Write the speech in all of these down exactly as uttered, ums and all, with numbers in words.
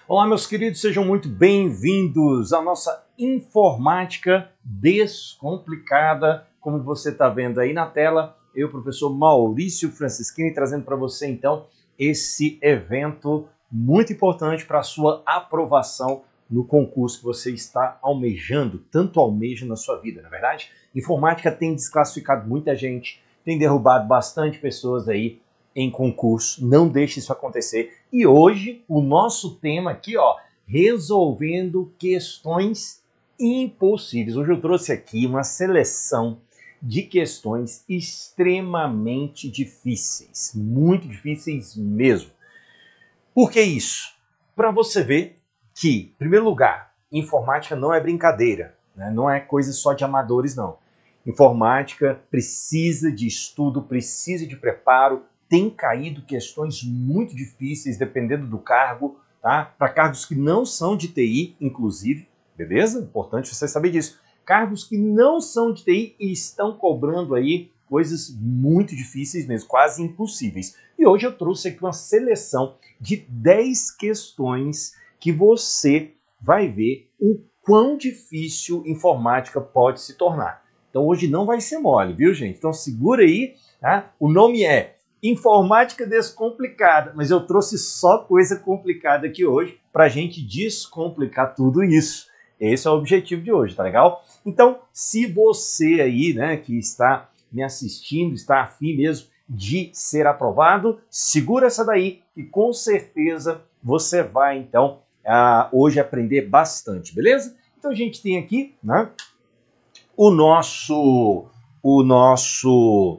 Olá, meus queridos, sejam muito bem-vindos à nossa Informática Descomplicada. Como você está vendo aí na tela, eu, professor Maurício Francischini, trazendo para você, então, esse evento muito importante para a sua aprovação no concurso que você está almejando, tanto almeja na sua vida, não é verdade? Informática tem desclassificado muita gente, tem derrubado bastante pessoas aí em concurso, não deixe isso acontecer. E hoje o nosso tema aqui, ó, resolvendo questões impossíveis. Hoje eu trouxe aqui uma seleção de questões extremamente difíceis, muito difíceis mesmo. Por que isso? Para você ver que, em primeiro lugar, informática não é brincadeira, né? Não é coisa só de amadores, não. Informática precisa de estudo, precisa de preparo. Tem caído questões muito difíceis, dependendo do cargo, tá? Para cargos que não são de T I, inclusive, beleza? Importante você saber disso. Cargos que não são de T I e estão cobrando aí coisas muito difíceis mesmo, quase impossíveis. E hoje eu trouxe aqui uma seleção de dez questões que você vai ver o quão difícil informática pode se tornar. Então hoje não vai ser mole, viu, gente? Então segura aí, tá? O nome é Informática Descomplicada, mas eu trouxe só coisa complicada aqui hoje para a gente descomplicar tudo isso. Esse é o objetivo de hoje, tá legal? Então, se você aí, né, que está me assistindo, está afim mesmo de ser aprovado, segura essa daí que com certeza você vai, então, uh, hoje aprender bastante, beleza? Então a gente tem aqui, né, o nosso, o nosso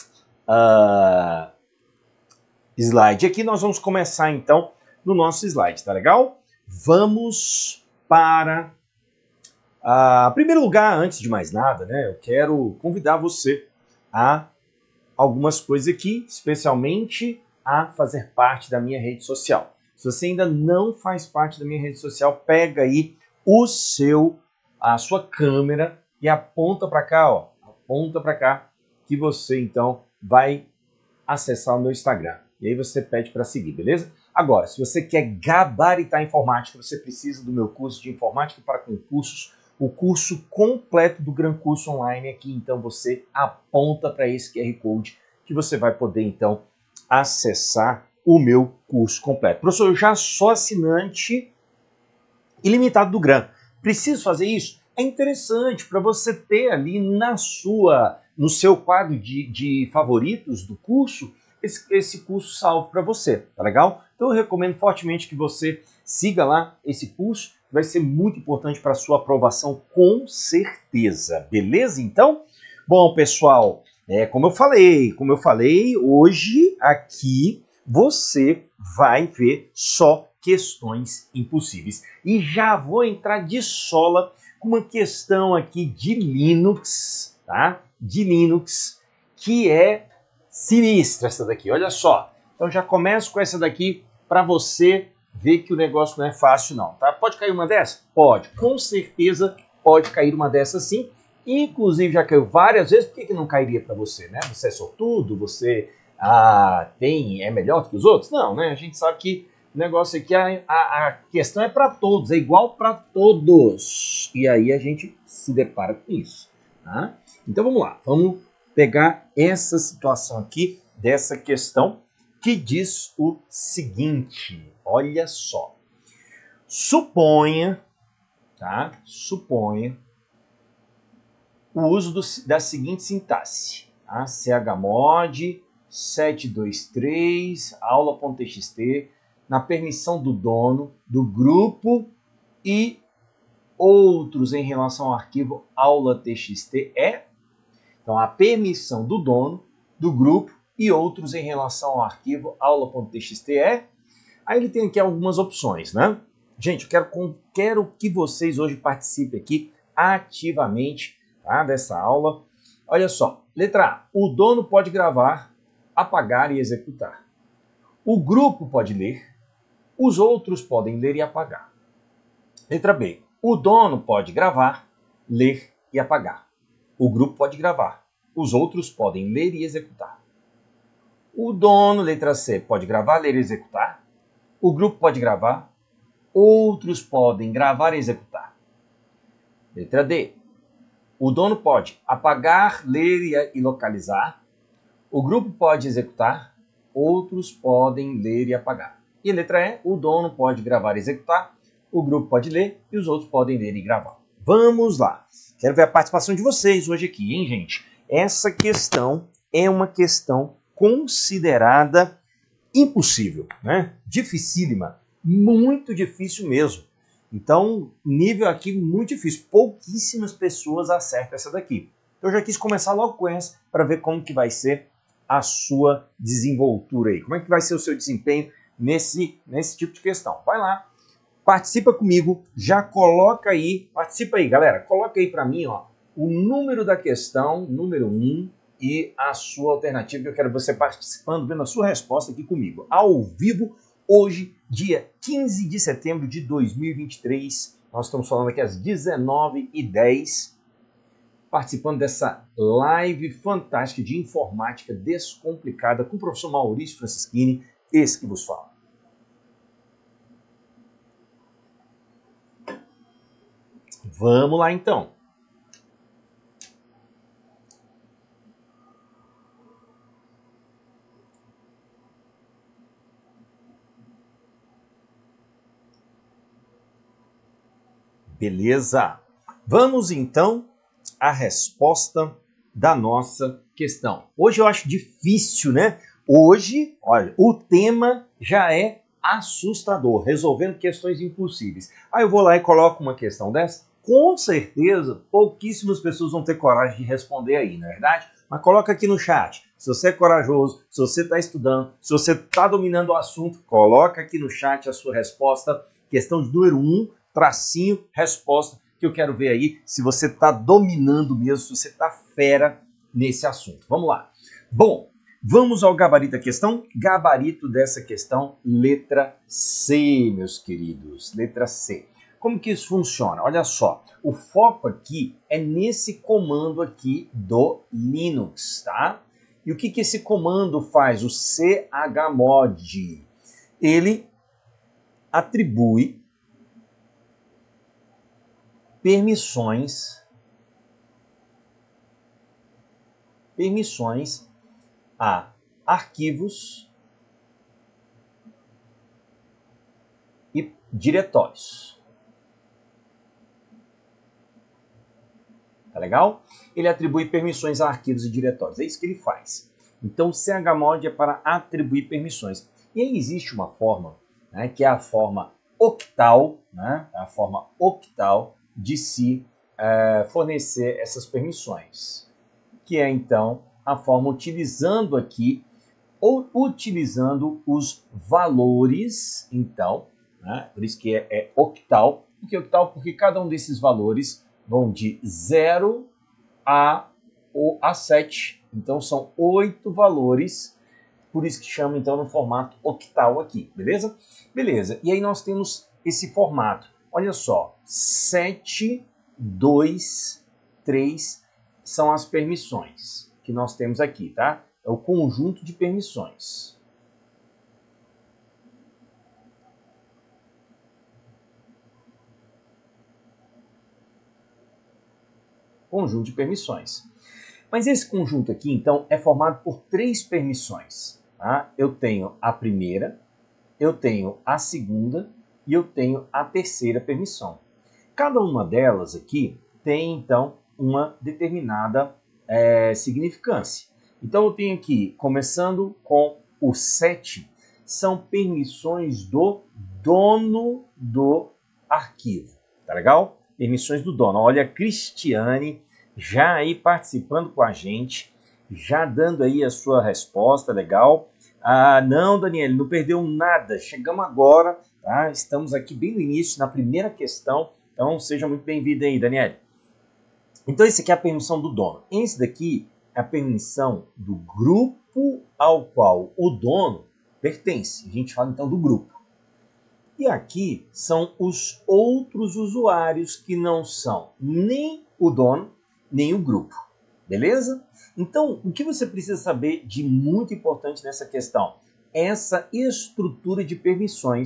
Uh, slide. Aqui nós vamos começar então no nosso slide, tá legal? Vamos para... Uh, em primeiro lugar, antes de mais nada, né, eu quero convidar você a algumas coisas aqui, especialmente a fazer parte da minha rede social. Se você ainda não faz parte da minha rede social, pega aí o seu, a sua câmera e aponta para cá, ó, aponta para cá, que você então vai acessar o meu Instagram. E aí você pede para seguir, beleza? Agora, se você quer gabaritar informática, você precisa do meu curso de Informática para Concursos, o curso completo do Gran Curso Online aqui. Então você aponta para esse Q R Code que você vai poder então acessar o meu curso completo. Professor, eu já sou assinante ilimitado do Gran. Preciso fazer isso? É interessante para você ter ali na sua, no seu quadro de, de favoritos do curso, esse, esse curso salvo para você, tá legal? Então eu recomendo fortemente que você siga lá esse curso, vai ser muito importante para a sua aprovação, com certeza, beleza? Então, bom pessoal, é, como eu falei, como eu falei, hoje aqui você vai ver só questões impossíveis. E já vou entrar de sola com uma questão aqui de Linux, tá? De Linux, que é sinistra essa daqui, olha só. Então já começo com essa daqui para você ver que o negócio não é fácil não, tá? Pode cair uma dessa? Pode, com certeza pode cair uma dessa sim. Inclusive já caiu várias vezes, por que, que não cairia para você, né? Você é sortudo, você ah, tem, é melhor do que os outros? Não, né? A gente sabe que o negócio aqui, a, a, a questão é para todos, é igual para todos. E aí a gente se depara com isso, tá? Então vamos lá, vamos pegar essa situação aqui, dessa questão, que diz o seguinte, olha só. Suponha, tá? Suponha o uso do, da seguinte sintaxe, tá? chmod sete dois três, aula.txt, na permissão do dono, do grupo e outros em relação ao arquivo aula.txt é, então, a permissão do dono, do grupo e outros em relação ao arquivo aula.txt é, aí ele tem aqui algumas opções, né? Gente, eu quero, quero que vocês hoje participem aqui ativamente, tá, dessa aula. Olha só, letra A, o dono pode gravar, apagar e executar. O grupo pode ler, os outros podem ler e apagar. Letra B. O dono pode gravar, ler e apagar. O grupo pode gravar. Os outros podem ler e executar. O dono, letra C, pode gravar, ler e executar. O grupo pode gravar. outros podem gravar e executar. Letra D. O dono pode apagar, ler e localizar. O grupo pode executar. Outros podem ler e apagar. E letra E. O dono pode gravar e executar. O grupo pode ler e os outros podem ler e gravar. Vamos lá. Quero ver a participação de vocês hoje aqui, hein, gente? Essa questão é uma questão considerada impossível, né? Dificílima. Muito difícil mesmo. Então, nível aqui muito difícil. Pouquíssimas pessoas acertam essa daqui. Então, eu já quis começar logo com essa para ver como que vai ser a sua desenvoltura aí. Como é que vai ser o seu desempenho nesse, nesse tipo de questão. Vai lá, participa comigo, já coloca aí, participa aí, galera. Coloca aí para mim, ó, o número da questão, número um, e a sua alternativa, que eu quero você participando, vendo a sua resposta aqui comigo, ao vivo. Hoje, dia quinze de setembro de dois mil e vinte e três, nós estamos falando aqui às dezenove e dez, participando dessa live fantástica de informática descomplicada com o professor Maurício Francischini, esse que vos fala. Vamos lá então. Beleza? Vamos então à resposta da nossa questão. Hoje eu acho difícil, né? Hoje, olha, o tema já é assustador, resolvendo questões impossíveis. Aí eu vou lá e coloco uma questão dessa, com certeza pouquíssimas pessoas vão ter coragem de responder aí, não é verdade? Mas coloca aqui no chat, se você é corajoso, se você está estudando, se você está dominando o assunto, coloca aqui no chat a sua resposta, questão de número um, tracinho, resposta, que eu quero ver aí se você está dominando mesmo, se você está fera nesse assunto. Vamos lá. Bom, vamos ao gabarito da questão. Gabarito dessa questão, letra C, meus queridos. Letra C. Como que isso funciona? Olha só, o foco aqui é nesse comando aqui do Linux, tá? E o que que esse comando faz? O chmod. Ele atribui permissões, permissões a arquivos e diretórios. Tá legal? Ele atribui permissões a arquivos e diretórios. É isso que ele faz. Então, o chmod é para atribuir permissões. E aí existe uma forma, né, que é a forma octal, né, a forma octal de se é, fornecer essas permissões, que é então a forma utilizando aqui, ou utilizando os valores, então, né, por isso que é, é octal. Por que octal? Porque cada um desses valores vão de zero a, a sete, então são oito valores, por isso que chama então no formato octal aqui, beleza? Beleza, e aí nós temos esse formato. Olha só, sete, dois, três são as permissões que nós temos aqui, tá? É o conjunto de permissões. Conjunto de permissões. Mas esse conjunto aqui, então, é formado por três permissões, tá? Eu tenho a primeira, eu tenho a segunda e eu tenho a terceira permissão. Cada uma delas aqui tem, então, uma determinada é, significância. Então, eu tenho aqui, começando com o sete, são permissões do dono do arquivo. Tá legal? Permissões do dono. Olha, a Cristiane já aí participando com a gente, já dando aí a sua resposta, legal. Ah, não, Daniel, não perdeu nada. Chegamos agora, tá? Estamos aqui bem no início, na primeira questão. Então, seja muito bem-vindo aí, Daniel. Então, esse aqui é a permissão do dono. Esse daqui é a permissão do grupo ao qual o dono pertence. A gente fala, então, do grupo. E aqui são os outros usuários que não são nem o dono, nem o grupo. Beleza? Então, o que você precisa saber de muito importante nessa questão? Essa estrutura de permissões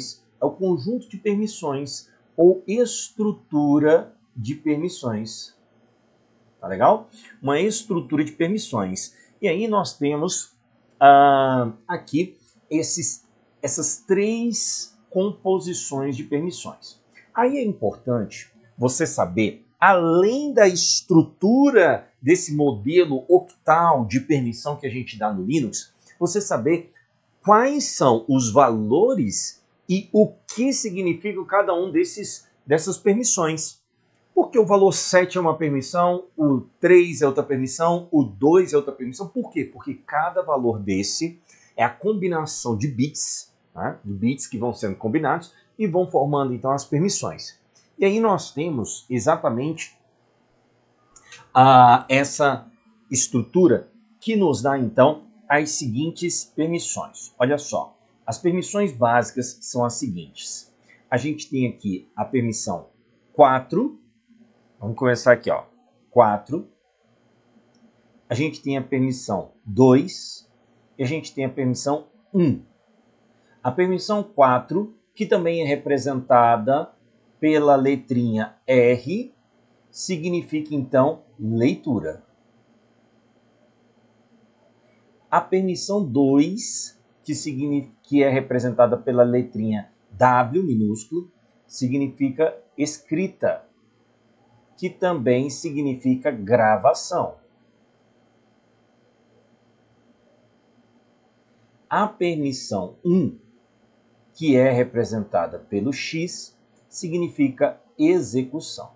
É o conjunto de permissões ou estrutura de permissões. Tá legal? Uma estrutura de permissões. E aí nós temos ah, aqui esses, essas três composições de permissões. Aí é importante você saber, além da estrutura desse modelo octal de permissão que a gente dá no Linux, você saber quais são os valores e o que significa cada um desses, dessas permissões. Porque o valor sete é uma permissão, o três é outra permissão, o dois é outra permissão. Por quê? Porque cada valor desse é a combinação de bits, né? De bits que vão sendo combinados e vão formando então as permissões. E aí nós temos exatamente uh, essa estrutura que nos dá então as seguintes permissões. Olha só, as permissões básicas são as seguintes. A gente tem aqui a permissão quatro. Vamos começar aqui, ó. quatro. A gente tem a permissão dois. E a gente tem a permissão um. A permissão quatro, que também é representada pela letrinha R, significa, então, leitura. A permissão dois, que, significa, que é representada pela letrinha W minúsculo, significa escrita, que também significa gravação. A permissão um, que é representada pelo X, significa execução.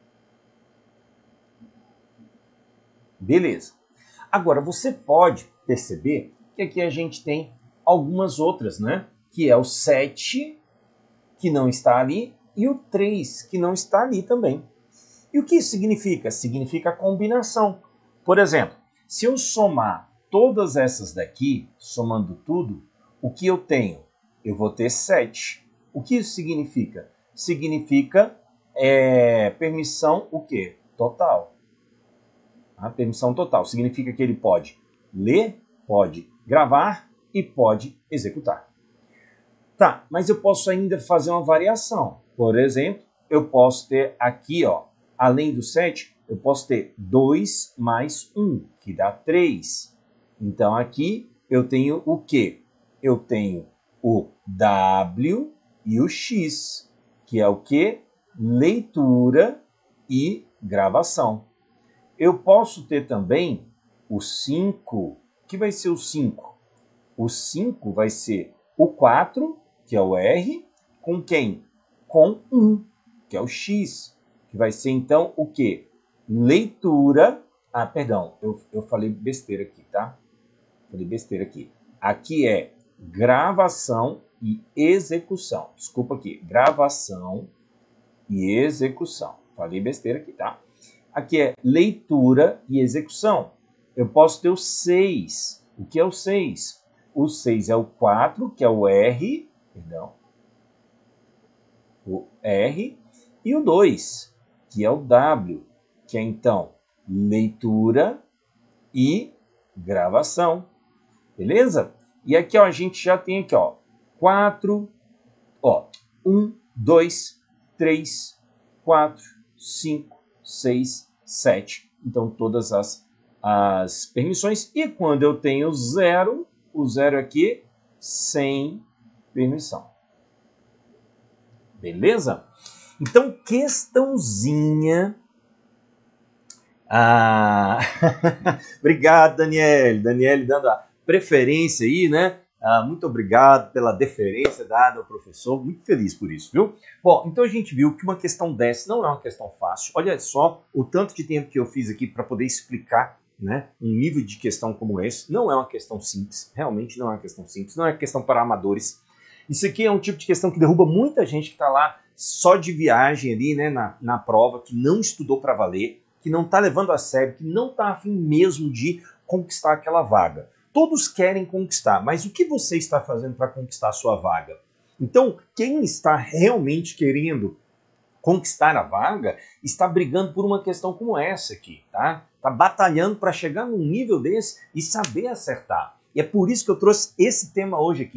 Beleza. Agora, você pode perceber que aqui a gente tem algumas outras, né? Que é o sete, que não está ali, e o três, que não está ali também. E o que isso significa? Significa combinação. Por exemplo, se eu somar todas essas daqui, somando tudo, o que eu tenho? Eu vou ter sete. O que isso significa? Significa é, permissão o quê? Total. A permissão total significa que ele pode ler, pode gravar e pode executar. Tá, mas eu posso ainda fazer uma variação. Por exemplo, eu posso ter aqui, ó, além do sete, eu posso ter dois mais um, que dá três. Então aqui eu tenho o quê? Eu tenho o W e o X, que é o quê? Leitura e gravação. Eu posso ter também o cinco, que vai ser o cinco? O cinco vai ser o quatro, que é o R, com quem? Com um, que é o X, que vai ser então o quê? Leitura. Ah, perdão, eu, eu falei besteira aqui, tá? Falei besteira aqui. Aqui é gravação e execução. Desculpa aqui, gravação e execução. Falei besteira aqui, tá? Aqui é leitura e execução. Eu posso ter o seis. O que é o seis? O seis é o quatro, que é o R, perdão, o R, e o dois, que é o W, que é então leitura e gravação. Beleza? E aqui ó, a gente já tem aqui, ó, quatro, ó, um, dois, três, quatro, cinco, seis, sete. Então, todas as, as permissões. E quando eu tenho zero, o zero aqui, sem permissão. Beleza? Então, questãozinha. Ah, obrigado, Daniele. Daniele dando a preferência aí, né? Ah, muito obrigado pela deferência dada ao professor. Muito feliz por isso, viu? Bom, então a gente viu que uma questão dessa não é uma questão fácil. Olha só o tanto de tempo que eu fiz aqui para poder explicar, né, um nível de questão como esse. Não é uma questão simples. Realmente não é uma questão simples. Não é uma questão para amadores. Isso aqui é um tipo de questão que derruba muita gente que está lá só de viagem ali, né, na, na prova, que não estudou para valer, que não está levando a sério, que não está afim mesmo de conquistar aquela vaga. Todos querem conquistar, mas o que você está fazendo para conquistar a sua vaga? Então, quem está realmente querendo conquistar a vaga está brigando por uma questão como essa aqui, tá? Está batalhando para chegar num nível desse e saber acertar. E é por isso que eu trouxe esse tema hoje aqui.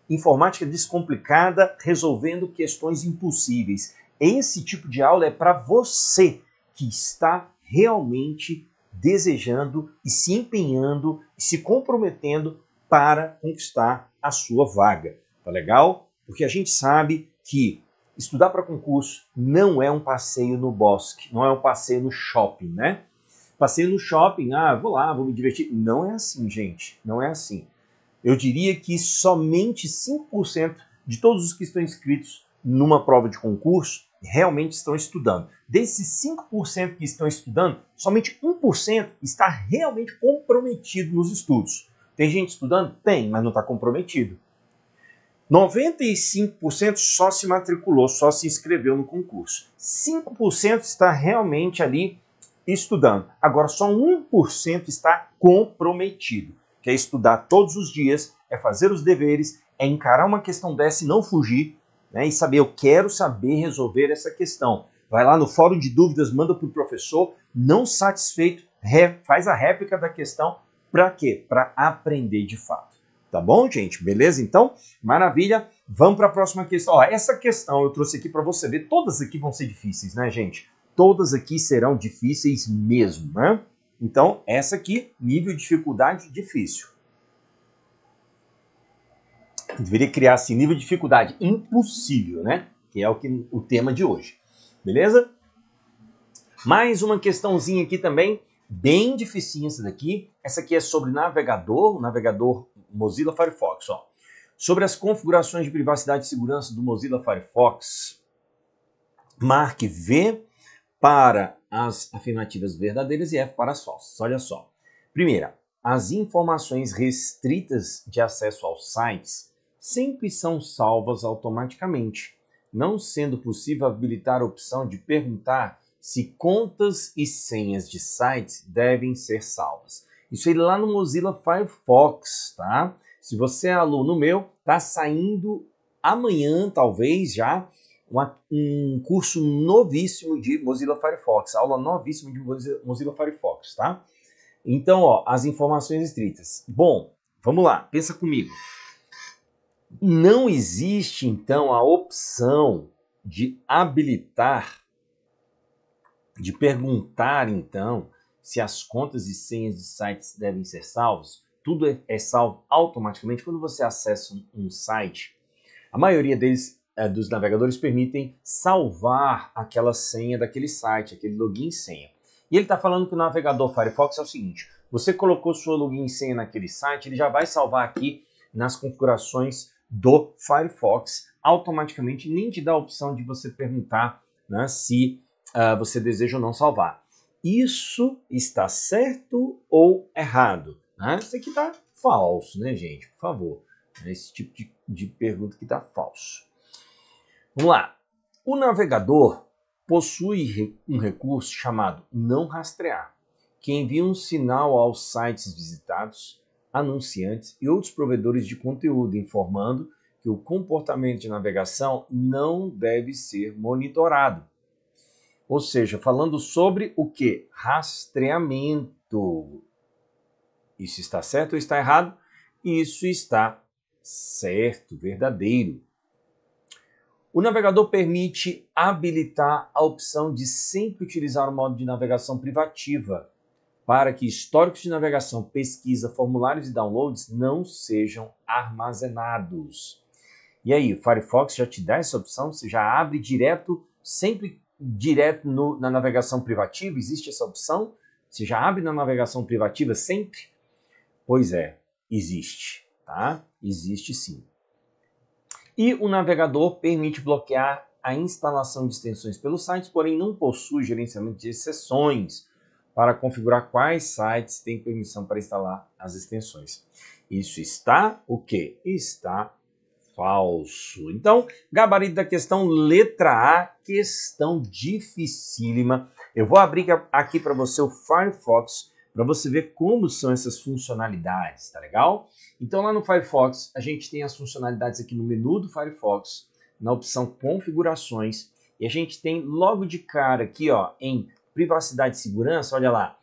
Informática Descomplicada, resolvendo questões impossíveis. Esse tipo de aula é para você que está realmente desejando e se empenhando e se comprometendo para conquistar a sua vaga. Tá legal? Porque a gente sabe que estudar para concurso não é um passeio no bosque, não é um passeio no shopping, né? Passeio no shopping, ah, vou lá, vou me divertir. Não é assim, gente, não é assim. Eu diria que somente cinco por cento de todos os que estão inscritos numa prova de concurso realmente estão estudando. Desses cinco por cento que estão estudando, somente um por cento está realmente comprometido nos estudos. Tem gente estudando? Tem, mas não está comprometido. noventa e cinco por cento só se matriculou, só se inscreveu no concurso. cinco por cento está realmente ali estudando. Agora, só um por cento está comprometido. Que é estudar todos os dias, é fazer os deveres, é encarar uma questão dessa e não fugir, né, e saber, eu quero saber resolver essa questão. Vai lá no fórum de dúvidas, manda para o professor, não satisfeito, ré, faz a réplica da questão. Para quê? Para aprender de fato. Tá bom, gente? Beleza? Então, maravilha. Vamos para a próxima questão. Ó, essa questão eu trouxe aqui para você ver. Todas aqui vão ser difíceis, né, gente? Todas aqui serão difíceis mesmo, né? Então, essa aqui, nível de dificuldade difícil. Deveria criar assim, nível de dificuldade impossível, né? Que é o, que, o tema de hoje. Beleza? Mais uma questãozinha aqui também, bem dificinha essa daqui. Essa aqui é sobre navegador, o navegador Mozilla Firefox. Ó. Sobre as configurações de privacidade e segurança do Mozilla Firefox, marque V para as afirmativas verdadeiras e F para as falsas. Olha só. Primeira, as informações restritas de acesso aos sites sempre são salvas automaticamente, não sendo possível habilitar a opção de perguntar se contas e senhas de sites devem ser salvas. Isso aí lá no Mozilla Firefox, tá? Se você é aluno meu, tá saindo amanhã, talvez já, uma, um curso novíssimo de Mozilla Firefox, aula novíssima de Mozilla Firefox, tá? Então, ó, as informações restritas. Bom, vamos lá, pensa comigo. Não existe, então, a opção de habilitar, de perguntar, então, se as contas e senhas de sites devem ser salvos. Tudo é, é salvo automaticamente quando você acessa um, um site. A maioria deles, é, dos navegadores, permitem salvar aquela senha daquele site, aquele login e senha. E ele está falando que o navegador Firefox é o seguinte, você colocou sua login e senha naquele site, ele já vai salvar aqui nas configurações do Firefox automaticamente, nem te dá a opção de você perguntar, né, se uh, você deseja ou não salvar. Isso está certo ou errado? Né? Isso aqui está falso, né, gente? Por favor. Esse tipo de, de pergunta que está falso. Vamos lá. O navegador possui um recurso chamado não rastrear, que envia um sinal aos sites visitados, anunciantes e outros provedores de conteúdo, informando que o comportamento de navegação não deve ser monitorado. Ou seja, falando sobre o que? Rastreamento. Isso está certo ou está errado? Isso está certo, verdadeiro. O navegador permite habilitar a opção de sempre utilizar o modo de navegação privativa, para que históricos de navegação, pesquisa, formulários e downloads não sejam armazenados. E aí, o Firefox já te dá essa opção? Você já abre direto, sempre direto no, na navegação privativa? Existe essa opção? Você já abre na navegação privativa sempre? Pois é, existe, tá? Existe sim. E o navegador permite bloquear a instalação de extensões pelos sites, porém não possui gerenciamento de exceções para configurar quais sites têm permissão para instalar as extensões. Isso está o quê? Está falso. Então, gabarito da questão, letra A, questão dificílima. Eu vou abrir aqui para você o Firefox, para você ver como são essas funcionalidades, tá legal? Então, lá no Firefox, a gente tem as funcionalidades aqui no menu do Firefox, na opção configurações, e a gente tem logo de cara aqui, ó, em privacidade e segurança, olha lá,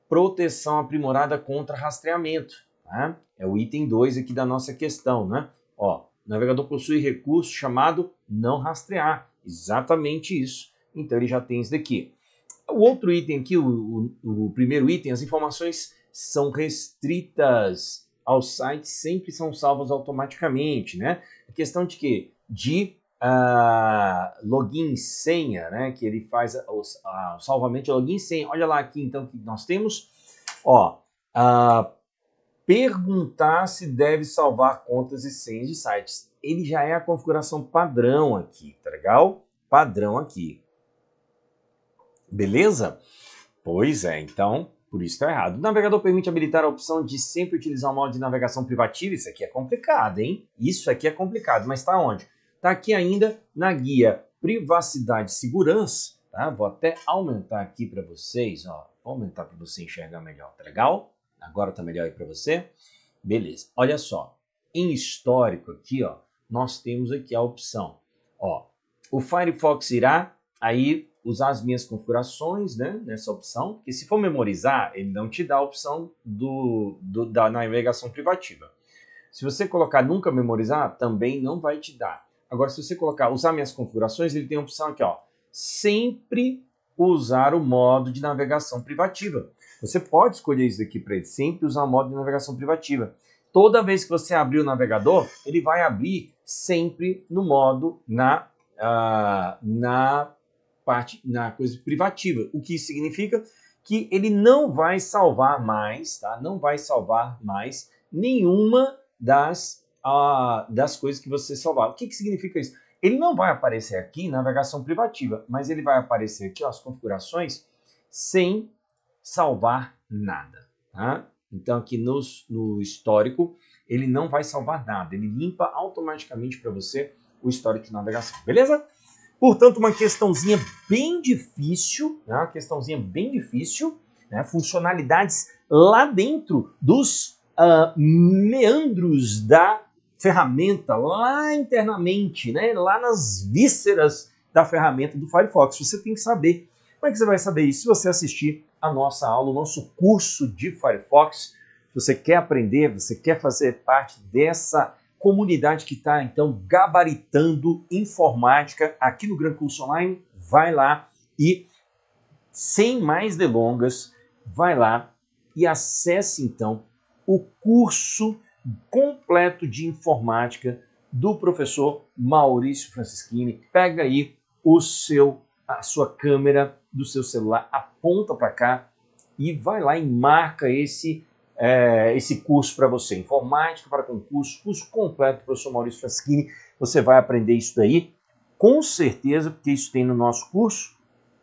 proteção aprimorada contra rastreamento, tá? É o item dois aqui da nossa questão, né? Ó, o navegador possui recurso chamado não rastrear. Exatamente isso. Então ele já tem isso daqui. O outro item aqui, o, o, o primeiro item, as informações são restritas ao site, sempre são salvas automaticamente, né? A questão de que de uh, login e senha, né? Que ele faz o, o salvamento de login e senha. Olha lá aqui, então, que nós temos, ó, uh, perguntar se deve salvar contas e senhas de sites. Ele já é a configuração padrão aqui, tá legal? Padrão aqui. Beleza? Pois é, então, por isso está errado. O navegador permite habilitar a opção de sempre utilizar o modo de navegação privativa. Isso aqui é complicado, hein? Isso aqui é complicado, mas está onde? Está aqui ainda na guia Privacidade e Segurança. Tá? Vou até aumentar aqui para vocês, ó. Vou aumentar para você enxergar melhor, tá legal? Agora tá melhor aí para você? Beleza. Olha só, em histórico aqui, ó, nós temos aqui a opção, ó, o Firefox irá aí usar as minhas configurações, né, nessa opção, que se for memorizar, ele não te dá a opção do, do, da navegação privativa. Se você colocar nunca memorizar, também não vai te dar. Agora, se você colocar usar minhas configurações, ele tem a opção aqui, ó, sempre usar o modo de navegação privativa. Você pode escolher isso aqui para ele, sempre usar o modo de navegação privativa. Toda vez que você abrir o navegador, ele vai abrir sempre no modo na, uh, na parte, na coisa privativa. O que significa que ele não vai salvar mais, tá? Não vai salvar mais nenhuma das, uh, das coisas que você salvar. O que, que significa isso? Ele não vai aparecer aqui navegação privativa, mas ele vai aparecer aqui, ó, as configurações sem salvar nada, tá? Então aqui no, no histórico ele não vai salvar nada, ele limpa automaticamente para você o histórico de navegação, beleza? Portanto, uma questãozinha bem difícil, né? Uma questãozinha bem difícil, né? Funcionalidades lá dentro dos uh, meandros da ferramenta, lá internamente, né? Lá nas vísceras da ferramenta do Firefox. Você tem que saber. Como é que você vai saber isso? Se você assistir a nossa aula, o nosso curso de Firefox, se você quer aprender, você quer fazer parte dessa comunidade que está, então, gabaritando informática aqui no Gran Curso Online, vai lá e, sem mais delongas, vai lá e acesse, então, o curso completo de informática do professor Maurício Francischini. Pega aí o seu, a sua câmera do seu celular, aponta para cá e vai lá e marca esse É, esse curso para você, Informática para Concurso, curso completo do professor Maurício Francischini. Você vai aprender isso daí, com certeza, porque isso tem no nosso curso,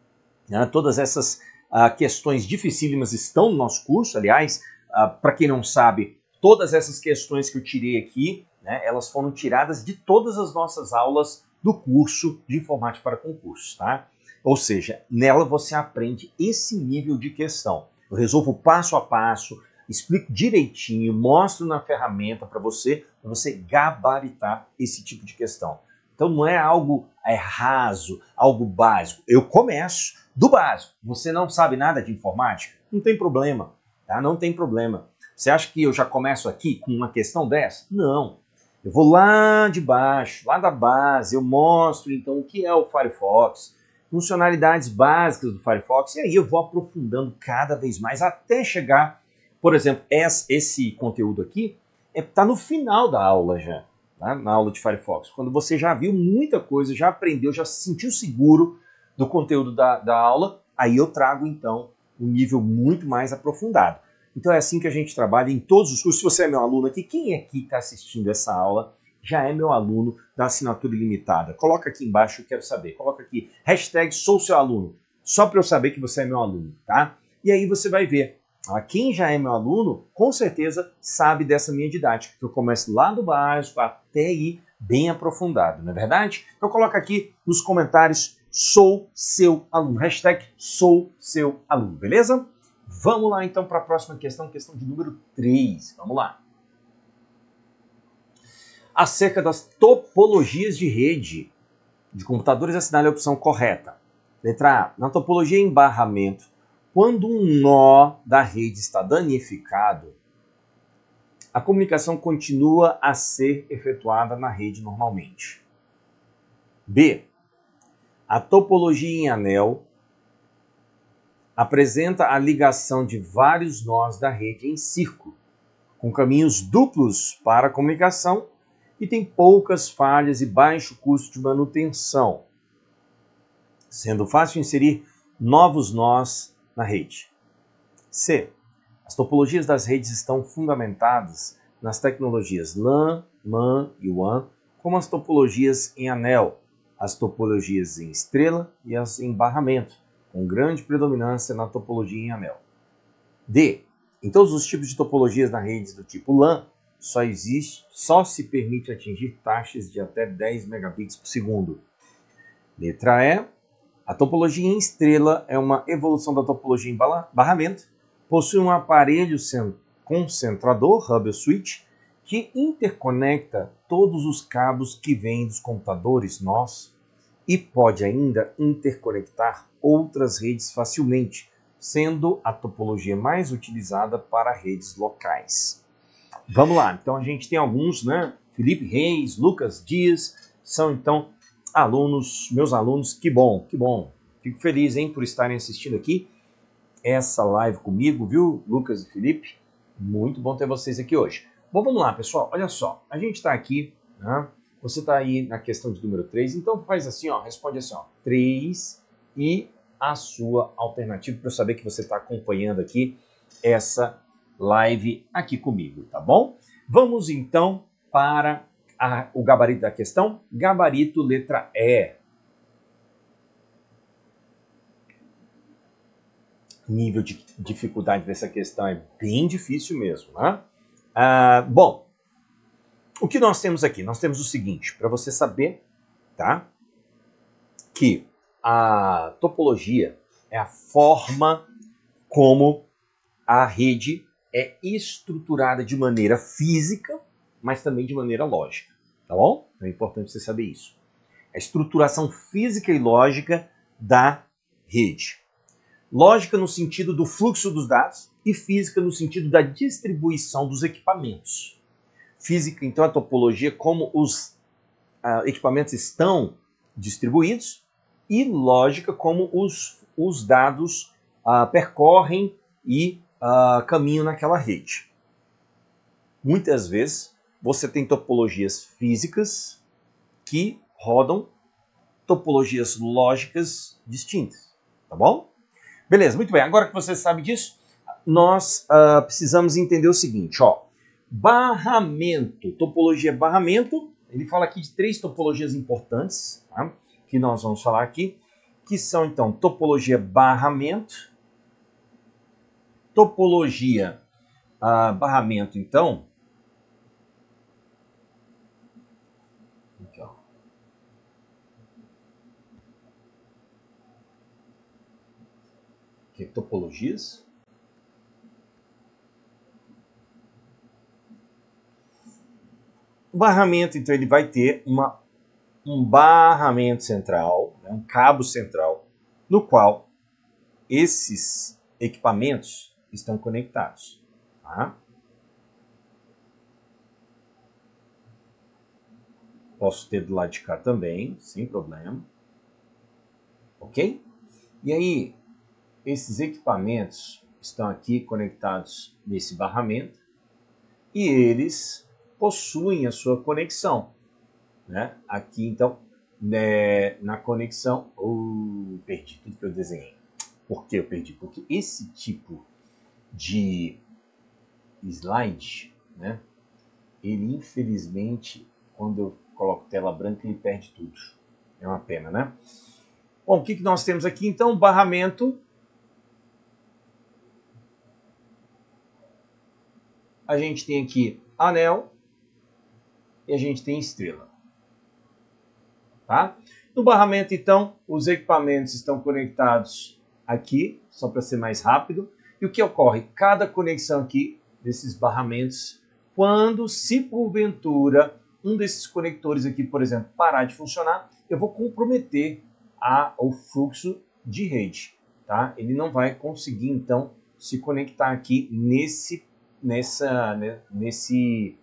né? Todas essas uh, questões dificílimas estão no nosso curso. Aliás, uh, para quem não sabe, todas essas questões que eu tirei aqui, né, elas foram tiradas de todas as nossas aulas do curso de Informática para Concurso, tá? Ou seja, nela você aprende esse nível de questão. Eu resolvo passo a passo, explico direitinho, mostro na ferramenta para você, para você gabaritar esse tipo de questão. Então não é algo é, raso, algo básico. Eu começo do básico. Você não sabe nada de informática? Não tem problema, tá? Não tem problema. Você acha que eu já começo aqui com uma questão dessa? Não. Eu vou lá de baixo, lá da base, eu mostro então o que é o Firefox, funcionalidades básicas do Firefox, e aí eu vou aprofundando cada vez mais até chegar. Por exemplo, esse conteúdo aqui está no final da aula já, tá? Na aula de Firefox. Quando você já viu muita coisa, já aprendeu, já se sentiu seguro do conteúdo da, da aula, aí eu trago, então, um nível muito mais aprofundado. Então é assim que a gente trabalha em todos os cursos. Se você é meu aluno aqui, quem aqui está assistindo essa aula já é meu aluno da assinatura ilimitada? Coloca aqui embaixo, eu quero saber. Coloca aqui, hashtag sou seu aluno, só para eu saber que você é meu aluno, tá? E aí você vai ver. Quem já é meu aluno, com certeza sabe dessa minha didática, que eu começo lá do básico até ir bem aprofundado, não é verdade? Então coloca aqui nos comentários, sou seu aluno, hashtag sou seu aluno, beleza? Vamos lá então para a próxima questão, questão de número três, vamos lá. Acerca das topologias de rede de computadores, assinale a opção correta. Letra A, na topologia em barramento, quando um nó da rede está danificado, A comunicação continua a ser efetuada na rede normalmente. B. A topologia em anel apresenta a ligação de vários nós da rede em círculo, com caminhos duplos para a comunicação e tem poucas falhas e baixo custo de manutenção, sendo fácil inserir novos nós na rede. C. As topologias das redes estão fundamentadas nas tecnologias LAN, MAN e WAN, como as topologias em anel, as topologias em estrela e as em barramento, com grande predominância na topologia em anel. D. Em todos os tipos de topologias na rede do tipo LAN, só existe, só se permite atingir taxas de até dez megabits por segundo. Letra E. A topologia em estrela é uma evolução da topologia em barramento, possui um aparelho concentrador, hub ou switch, que interconecta todos os cabos que vêm dos computadores nós e pode ainda interconectar outras redes facilmente, sendo a topologia mais utilizada para redes locais. Vamos lá, então a gente tem alguns, né? Felipe Reis, Lucas Dias, são então alunos, meus alunos, que bom, que bom. Fico feliz, hein, por estarem assistindo aqui essa live comigo, viu, Lucas e Felipe? Muito bom ter vocês aqui hoje. Bom, vamos lá, pessoal, olha só, a gente está aqui, né? Você está aí na questão de número três, então faz assim, ó, responde assim, ó, três e a sua alternativa para eu saber que você está acompanhando aqui essa live aqui comigo, tá bom? Vamos então para a, o gabarito da questão. Gabarito letra E. Nível de dificuldade dessa questão é bem difícil mesmo, né? Ah, bom, o que nós temos aqui? Nós temos o seguinte, para você saber, tá? Que a topologia é a forma como a rede é estruturada de maneira física, mas também de maneira lógica, tá bom? É importante você saber isso. A estruturação física e lógica da rede. Lógica no sentido do fluxo dos dados e física no sentido da distribuição dos equipamentos. Física, então, a topologia, como os uh, equipamentos estão distribuídos, e lógica, como os, os dados uh, percorrem e uh, caminham naquela rede. Muitas vezes, você tem topologias físicas que rodam topologias lógicas distintas, tá bom? Beleza, muito bem. Agora que você sabe disso, nós uh, precisamos entender o seguinte, ó. Barramento, topologia barramento, ele fala aqui de três topologias importantes, tá? Que nós vamos falar aqui, que são, então, topologia barramento, topologia uh, barramento, então, aqui, ó. Aqui, topologias. O barramento, então, ele vai ter uma, um barramento central, né, um cabo central, no qual esses equipamentos estão conectados. Tá? Posso ter do lado de cá também, sem problema. Ok? E aí, esses equipamentos estão aqui conectados nesse barramento e eles possuem a sua conexão, né? Aqui, então, né, na conexão... Oh, perdi tudo que eu desenhei. Por que eu perdi? Porque esse tipo de slide, né, ele, infelizmente, quando eu coloco tela branca, ele perde tudo. É uma pena, né? Bom, o que, que nós temos aqui, então? Barramento. A gente tem aqui anel. E a gente tem estrela. Tá? No barramento, então, os equipamentos estão conectados aqui, só para ser mais rápido. E o que ocorre? Cada conexão aqui desses barramentos, quando, se porventura, um desses conectores aqui, por exemplo, parar de funcionar, eu vou comprometer a, o fluxo de rede. Tá? Ele não vai conseguir, então, se conectar aqui nesse nessa, nesse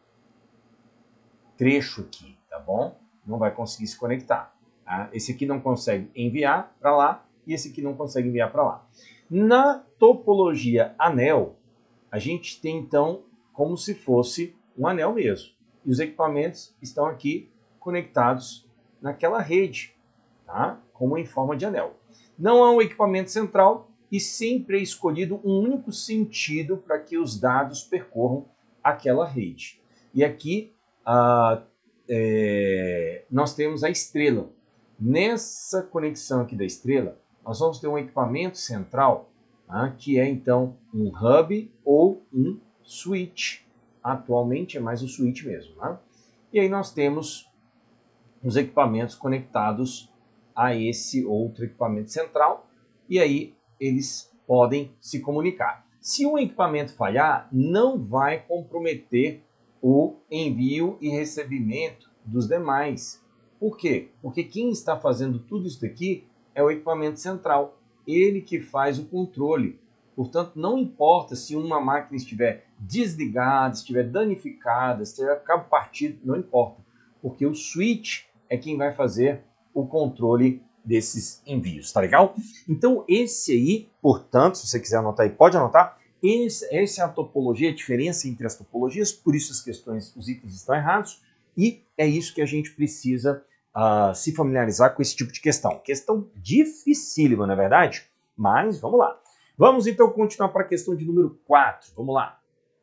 trecho aqui, tá bom? Não vai conseguir se conectar. Tá? Esse aqui não consegue enviar para lá e esse aqui não consegue enviar para lá. Na topologia anel, a gente tem então como se fosse um anel mesmo. E os equipamentos estão aqui conectados naquela rede, tá? Como em forma de anel. Não há um equipamento central e sempre é escolhido um único sentido para que os dados percorram aquela rede. E aqui ah, é, nós temos a estrela. Nessa conexão aqui da estrela, nós vamos ter um equipamento central, tá? Que é então um hub ou um switch. Atualmente é mais o switch mesmo. Tá? E aí nós temos os equipamentos conectados a esse outro equipamento central e aí eles podem se comunicar. Se um equipamento falhar, não vai comprometer o envio e recebimento dos demais. Por quê? Porque quem está fazendo tudo isso daqui é o equipamento central, ele que faz o controle. Portanto, não importa se uma máquina estiver desligada, estiver danificada, se tiver cabo partido, não importa, porque o switch é quem vai fazer o controle desses envios, tá legal? Então, esse aí, portanto, se você quiser anotar aí, pode anotar, esse, essa é a topologia, a diferença entre as topologias, por isso as questões, os itens estão errados, e é isso que a gente precisa uh, se familiarizar com esse tipo de questão. Questão dificílima, não é verdade? Mas, vamos lá. Vamos então continuar para a questão de número quatro, vamos lá.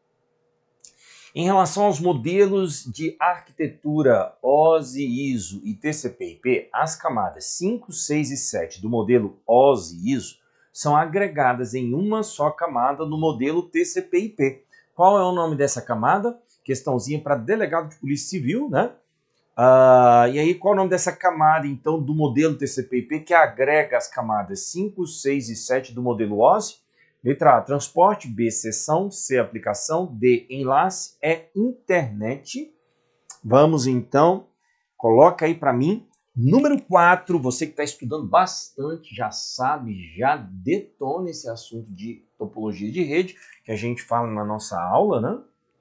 Em relação aos modelos de arquitetura O S I, I S O e T C P I P, as camadas cinco, seis e sete do modelo O S I, I S O são agregadas em uma só camada no modelo T C P I P. Qual é o nome dessa camada? Questãozinha para delegado de polícia civil, né? Ah, e aí, qual é o nome dessa camada, então, do modelo T C P I P que agrega as camadas cinco, seis e sete do modelo O S I? Letra A, transporte. B, seção. C, aplicação. D, enlace. E, internet. Vamos então, coloca aí para mim. Número quatro, você que está estudando bastante, já sabe, já detona esse assunto de topologia de rede, que a gente fala na nossa aula, né?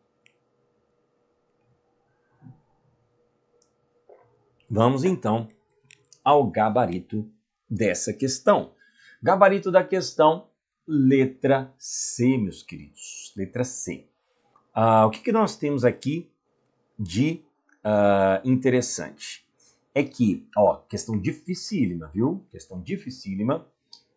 Vamos então ao gabarito dessa questão. Gabarito da questão, letra C, meus queridos. Letra C. Ah, o que, que nós temos aqui de uh, interessante? É que, ó, questão dificílima, viu? Questão dificílima.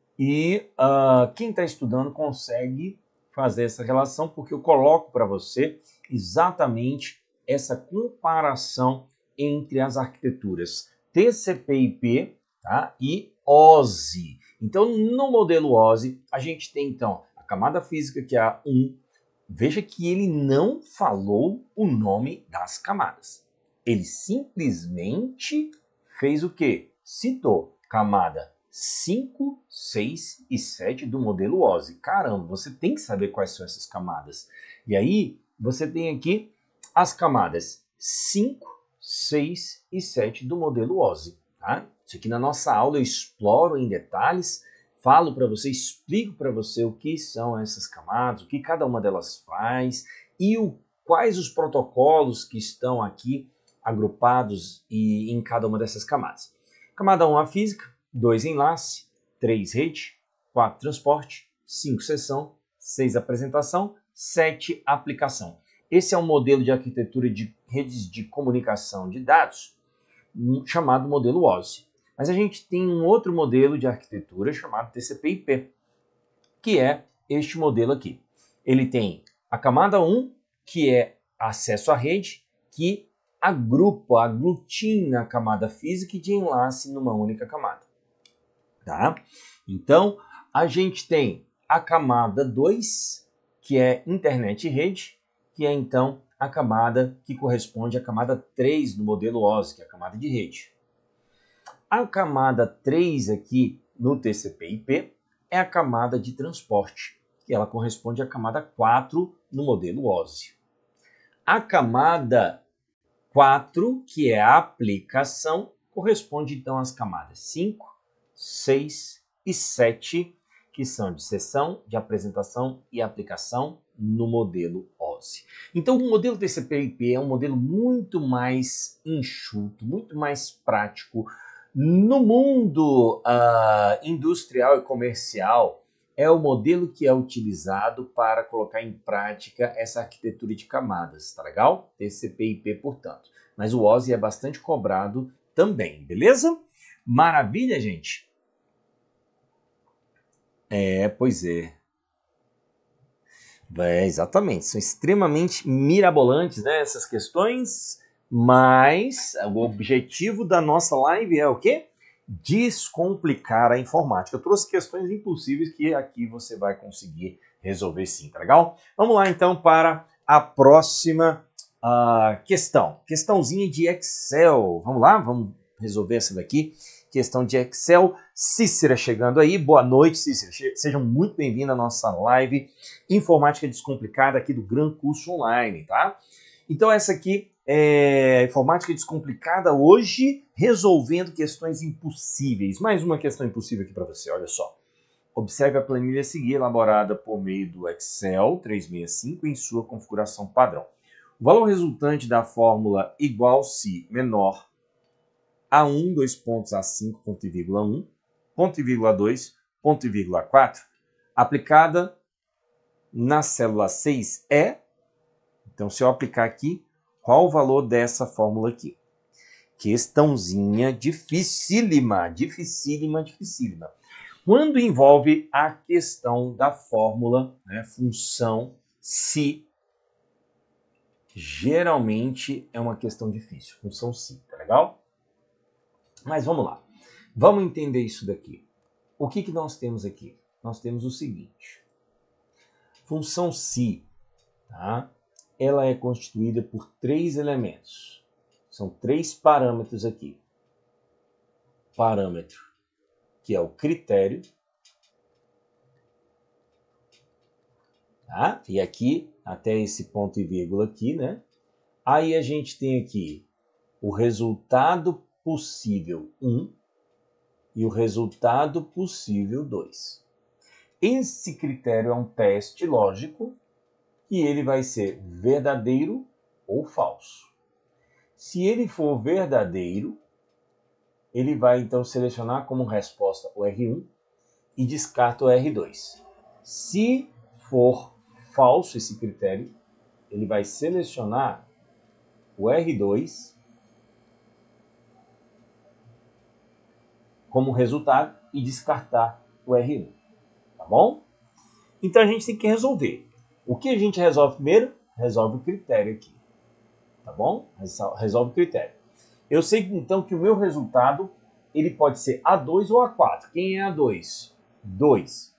E uh, quem está estudando consegue fazer essa relação, porque eu coloco para você exatamente essa comparação entre as arquiteturas T C P I P, tá? E O S I. Então, no modelo O S I, a gente tem, então, a camada física, que é a um. Veja que ele não falou o nome das camadas. Ele simplesmente fez o quê? Citou camada cinco, seis e sete do modelo O S I. Caramba, você tem que saber quais são essas camadas. E aí, você tem aqui as camadas cinco, seis e sete do modelo O S I. Tá? Isso aqui na nossa aula eu exploro em detalhes, falo para você, explico para você o que são essas camadas, o que cada uma delas faz e o, quais os protocolos que estão aqui agrupados e, em cada uma dessas camadas. Camada um, a física, dois, enlace, três, rede, quatro, transporte, cinco, seção, seis, apresentação, sete, aplicação. Esse é um modelo de arquitetura de redes de comunicação de dados chamado modelo O S I. Mas a gente tem um outro modelo de arquitetura chamado T C P I P, que é este modelo aqui. Ele tem a camada um, que é acesso à rede, que agrupa, aglutina a camada física e de enlace numa única camada. Tá? Então, a gente tem a camada dois, que é internet e rede, que é então a camada que corresponde à camada três no modelo O S I, que é a camada de rede. A camada três aqui no T C P I P é a camada de transporte, que ela corresponde à camada quatro no modelo O S I. A camada quatro, que é a aplicação, corresponde então às camadas cinco, seis e sete, que são de seção, de apresentação e aplicação no modelo O O S I. Então, o modelo T C P I P é um modelo muito mais enxuto, muito mais prático. No mundo uh, industrial e comercial, é o modelo que é utilizado para colocar em prática essa arquitetura de camadas, tá legal? T C P I P, portanto. Mas o O S I é bastante cobrado também, beleza? Maravilha, gente? É, pois é. É, exatamente. São extremamente mirabolantes, né, essas questões, mas o objetivo da nossa live é o quê? Descomplicar a informática. Eu trouxe questões impossíveis que aqui você vai conseguir resolver sim, tá legal? Vamos lá então para a próxima uh, questão. Questãozinha de Excel. Vamos lá? Vamos resolver essa daqui. Questão de Excel. Cícera chegando aí. Boa noite, Cícera. Sejam muito bem-vindos à nossa live Informática Descomplicada aqui do Gran Curso Online, tá? Então essa aqui é Informática Descomplicada hoje, resolvendo questões impossíveis. Mais uma questão impossível aqui para você, olha só. Observe a planilha a seguir, elaborada por meio do Excel trezentos e sessenta e cinco em sua configuração padrão. O valor resultante da fórmula igual se menor a um, dois pontos a cinco, ponto e vírgula um, ponto e vírgula dois, ponto e vírgula quatro, aplicada na célula seis é, então se eu aplicar aqui, qual o valor dessa fórmula aqui? Questãozinha dificílima, dificílima, dificílima. Quando envolve a questão da fórmula, né, função se, geralmente é uma questão difícil, função se, tá legal? Mas vamos lá, vamos entender isso daqui. O que, que nós temos aqui? Nós temos o seguinte, função se, tá? Ela é constituída por três elementos. São três parâmetros aqui. Parâmetro, que é o critério. Tá? E aqui, até esse ponto e vírgula aqui, né? Aí a gente tem aqui o resultado possível um e o resultado possível dois. Esse critério é um teste lógico e ele vai ser verdadeiro ou falso. Se ele for verdadeiro, ele vai então selecionar como resposta o R um e descarta o R dois. Se for falso esse critério, ele vai selecionar o R dois como resultado e descartar o R um. Tá bom? Então a gente tem que resolver. O que a gente resolve primeiro? Resolve o critério aqui. Tá bom? Resolve o critério. Eu sei então que o meu resultado ele pode ser A dois ou A quatro. Quem é A dois? dois.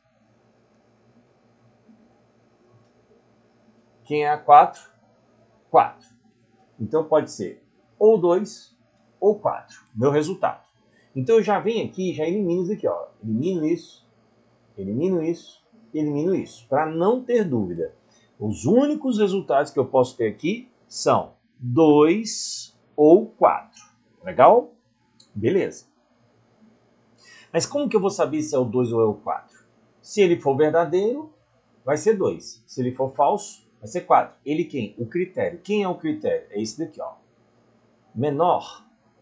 Quem é A quatro? quatro. Então pode ser ou dois ou quatro. Meu resultado. Então eu já venho aqui e já elimino isso aqui. Ó. Elimino isso, elimino isso, elimino isso. Para não ter dúvida. Os únicos resultados que eu posso ter aqui são dois ou quatro. Legal? Beleza. Mas como que eu vou saber se é o dois ou é o quatro? Se ele for verdadeiro, vai ser dois. Se ele for falso, vai ser quatro. Ele quem? O critério. Quem é o critério? É esse daqui, ó. Menor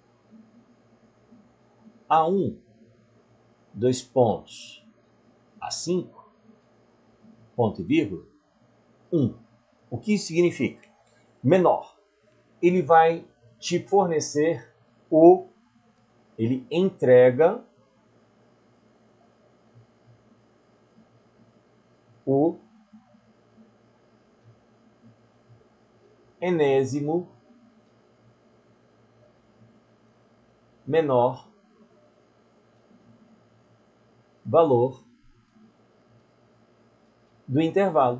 a um, dois pontos, a cinco, ponto e vírgula, um. O que isso significa? Menor. Ele vai te fornecer o... Ele entrega o enésimo menor valor do intervalo.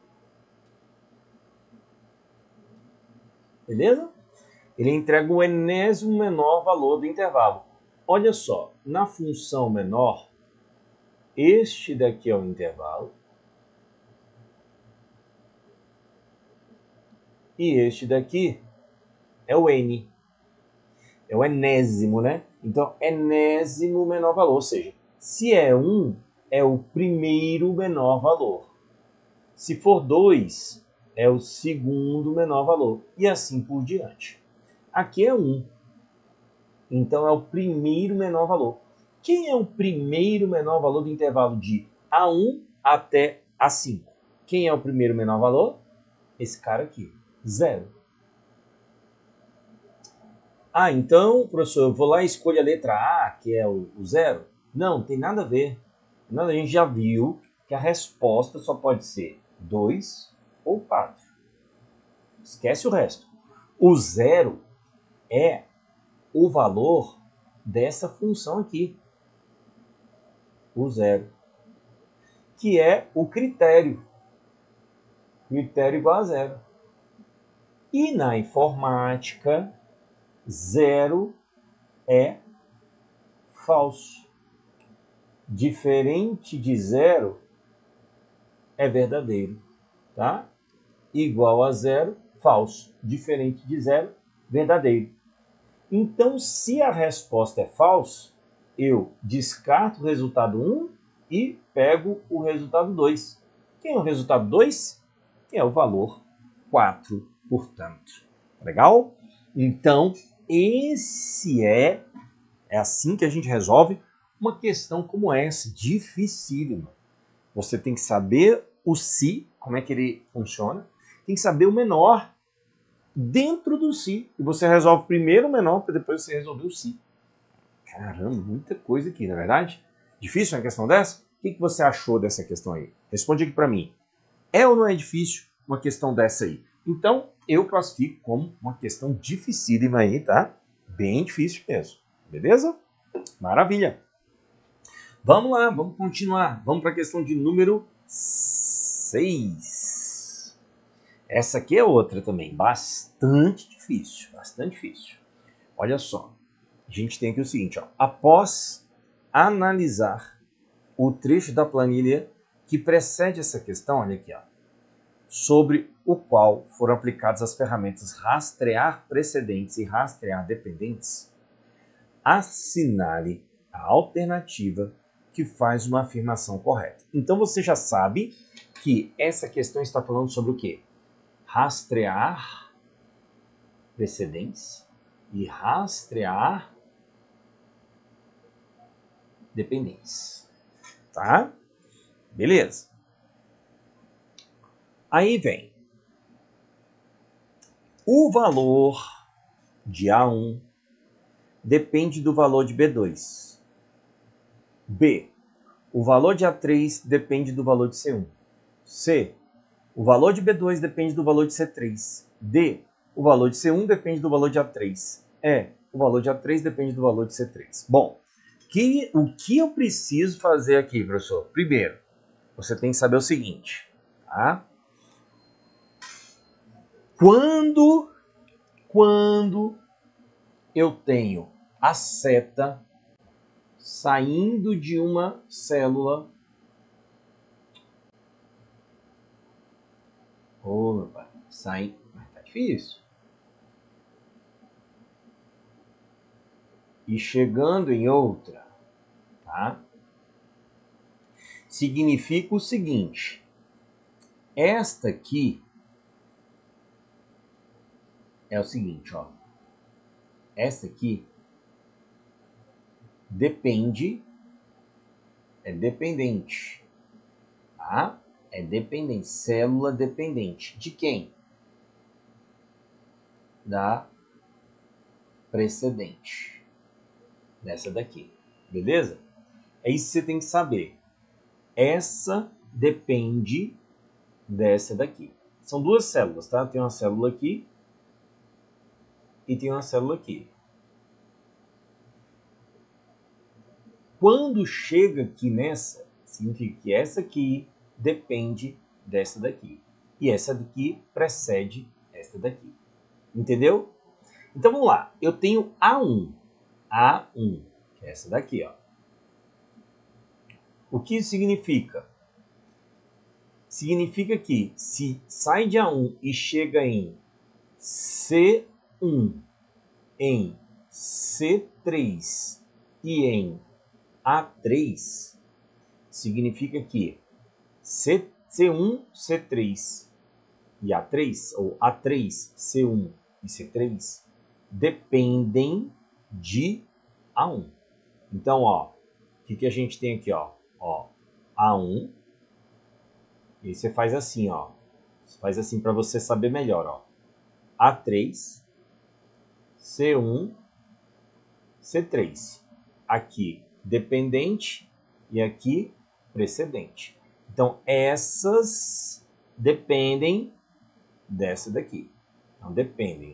Beleza? Ele entrega o enésimo menor valor do intervalo. Olha só, na função menor, este daqui é o intervalo e este daqui é o n. É o enésimo, né? Então, enésimo menor valor, ou seja, se é um, é o primeiro menor valor. Se for dois, é o segundo menor valor, e assim por diante. Aqui é um, então é o primeiro menor valor. Quem é o primeiro menor valor do intervalo de A um até A cinco? Quem é o primeiro menor valor? Esse cara aqui, zero. Ah, então, professor, eu vou lá e escolho a letra A, que é o, o zero? Não, tem nada a ver. A gente já viu que a resposta só pode ser dois ou quatro. Esquece o resto. O zero é o valor dessa função aqui. O zero. Que é o critério. Critério igual a zero. E na informática, zero é falso. Diferente de zero é verdadeiro, tá? Igual a zero, falso. Diferente de zero, verdadeiro. Então, se a resposta é falso, eu descarto o resultado um e pego o resultado dois. Quem é o resultado dois? É o valor quatro, portanto. Legal? Então, esse é, é assim que a gente resolve uma questão como essa, dificílima. Você tem que saber o se, como é que ele funciona, tem que saber o menor dentro do si. E você resolve primeiro o menor para depois você resolver o si. Caramba, muita coisa aqui, não é verdade? Difícil uma questão dessa? O que você achou dessa questão aí? Responde aqui para mim. É ou não é difícil uma questão dessa aí? Então, eu classifico como uma questão dificílima aí, tá? Bem difícil mesmo. Beleza? Maravilha. Vamos lá, vamos continuar. Vamos para a questão de número seis. Essa aqui é outra também, bastante difícil, bastante difícil. Olha só, a gente tem aqui o seguinte, ó. Após analisar o trecho da planilha que precede essa questão, olha aqui, ó, sobre o qual foram aplicadas as ferramentas rastrear precedentes e rastrear dependentes, assinale a alternativa que faz uma afirmação correta. Então você já sabe que essa questão está falando sobre o quê? Rastrear precedentes e rastrear dependentes. Tá? Beleza. Aí vem o valor de A um depende do valor de B dois. B. O valor de A três depende do valor de C um. C. O valor de B dois depende do valor de C três. D. O valor de C um depende do valor de A três. E. O valor de A três depende do valor de C três. Bom, que, o que eu preciso fazer aqui, professor? Primeiro, você tem que saber o seguinte, tá? Quando, quando eu tenho a seta saindo de uma célula. Ô, meu pai, sai, mas tá difícil. E chegando em outra, tá? Significa o seguinte: esta aqui é o seguinte, ó. Essa aqui depende, é dependente, tá? É dependente, célula dependente. De quem? Da precedente. Dessa daqui, beleza? É isso que você tem que saber. Essa depende dessa daqui. São duas células, tá? Tem uma célula aqui e tem uma célula aqui. Quando chega aqui nessa, significa que essa aqui depende dessa daqui. E essa daqui precede essa daqui. Entendeu? Então vamos lá. Eu tenho A um. A um, que é essa daqui, ó. O que isso significa? Significa que se sai de A um e chega em C um, em C três e em A três, significa que C, C1, C três e A três, ou A três, C um e C três, dependem de A um. Então, ó, o que, que a gente tem aqui, ó? Ó, A um, e aí você faz assim, ó. Você faz assim para você saber melhor, ó. A três, C um, C três. Aqui, dependente, e aqui, precedente. Então, essas dependem dessa daqui. Não dependem.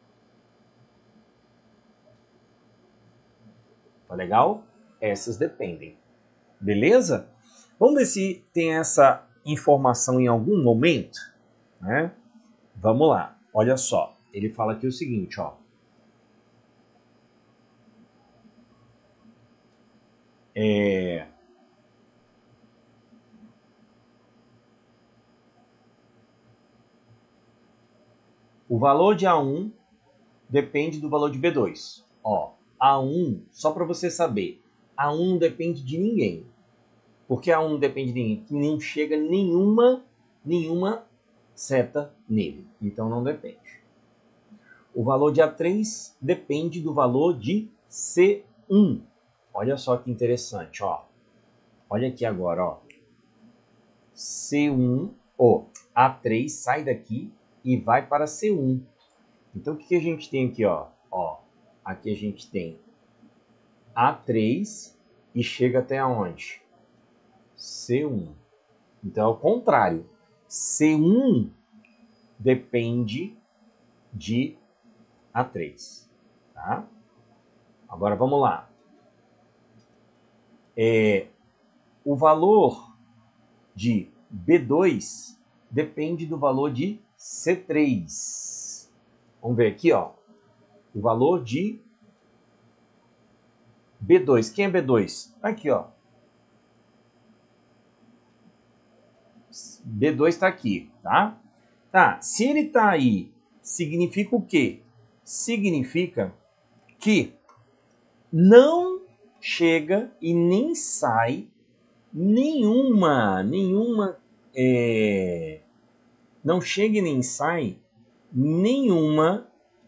Tá legal? Essas dependem. Beleza? Vamos ver se tem essa informação em algum momento, né? Vamos lá. Olha só. Ele fala aqui o seguinte, ó. É... O valor de A um depende do valor de B dois. Ó, A um, só para você saber, A um não depende de ninguém. Porque A um não depende de ninguém, que não chega nenhuma, nenhuma seta nele. Então não depende. O valor de A três depende do valor de C um. Olha só que interessante, ó. Olha aqui agora, ó. C um, ó, A três sai daqui e vai para C um. Então o que, que a gente tem aqui, ó? Ó, aqui a gente tem A três e chega até onde? C um. Então é o contrário. C um depende de A três. Tá? Agora vamos lá. É, o valor de B dois depende do valor de C três. Vamos ver aqui, ó. O valor de B dois. Quem é B dois? Aqui, ó. B dois está aqui, tá? Tá, se ele está aí, significa o quê? Significa que não chega e nem sai nenhuma, nenhuma, é, não chega e nem sai nenhuma,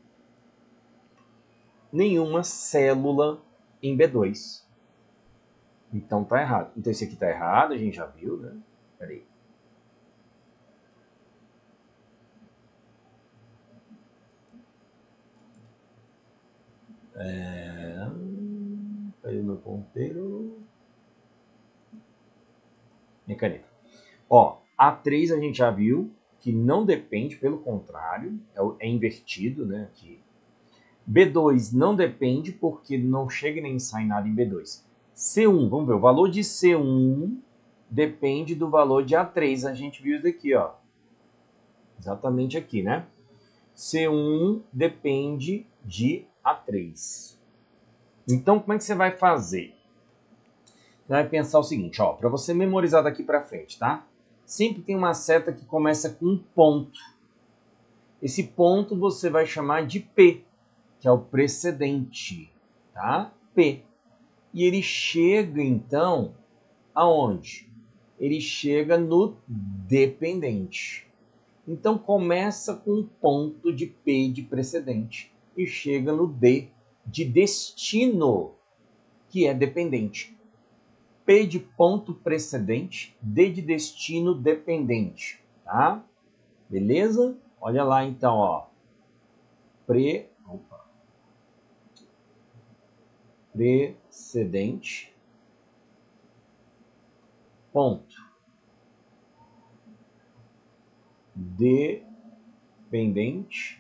nenhuma célula em B dois. Então tá errado. Então esse aqui tá errado, a gente já viu, né? Peraí. É... Cadê meu ponteiro? Minha caneta. Ó, A três a gente já viu que não depende, pelo contrário, é, é invertido, né? Aqui. B dois não depende porque não chega nem sai nada em B dois. C um, vamos ver, o valor de C um depende do valor de A três. A gente viu isso daqui, ó. Exatamente aqui, né? C um depende de A três. Então, como é que você vai fazer? Você vai pensar o seguinte, ó, para você memorizar daqui para frente, tá? Sempre tem uma seta que começa com um ponto. Esse ponto você vai chamar de P, que é o precedente, tá? P. E ele chega, então, aonde? Ele chega no dependente. Então, começa com um ponto de P de precedente e chega no D de destino, que é dependente. P de ponto precedente, D de destino dependente, tá? Beleza? Olha lá, então, ó. Pre... Opa. Precedente. Ponto. Dependente.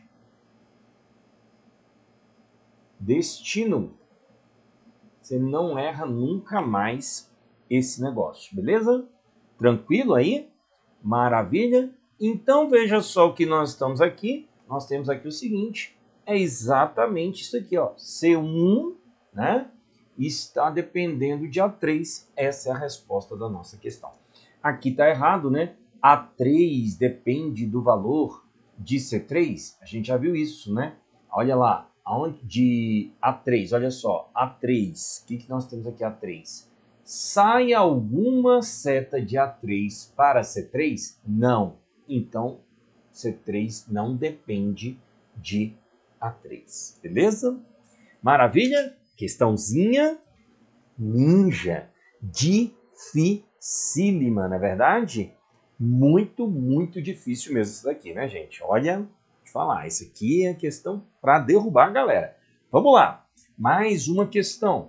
Destino. Você não erra nunca mais esse negócio, beleza? Tranquilo aí? Maravilha? Então veja só o que nós estamos aqui. Nós temos aqui o seguinte, é exatamente isso aqui, ó. C um, né? Está dependendo de A três. Essa é a resposta da nossa questão. Aqui está errado, né? A três depende do valor de C três. A gente já viu isso, né? Olha lá. Aonde de A três, olha só, A três, o que, que nós temos aqui A três? Sai alguma seta de A três para C três? Não. Então, C três não depende de A três. Beleza? Maravilha? Questãozinha ninja. Dificílima, não é verdade? Muito, muito difícil mesmo isso daqui, né, gente? Olha, vou te falar, isso aqui é questão para derrubar a galera. Vamos lá. Mais uma questão.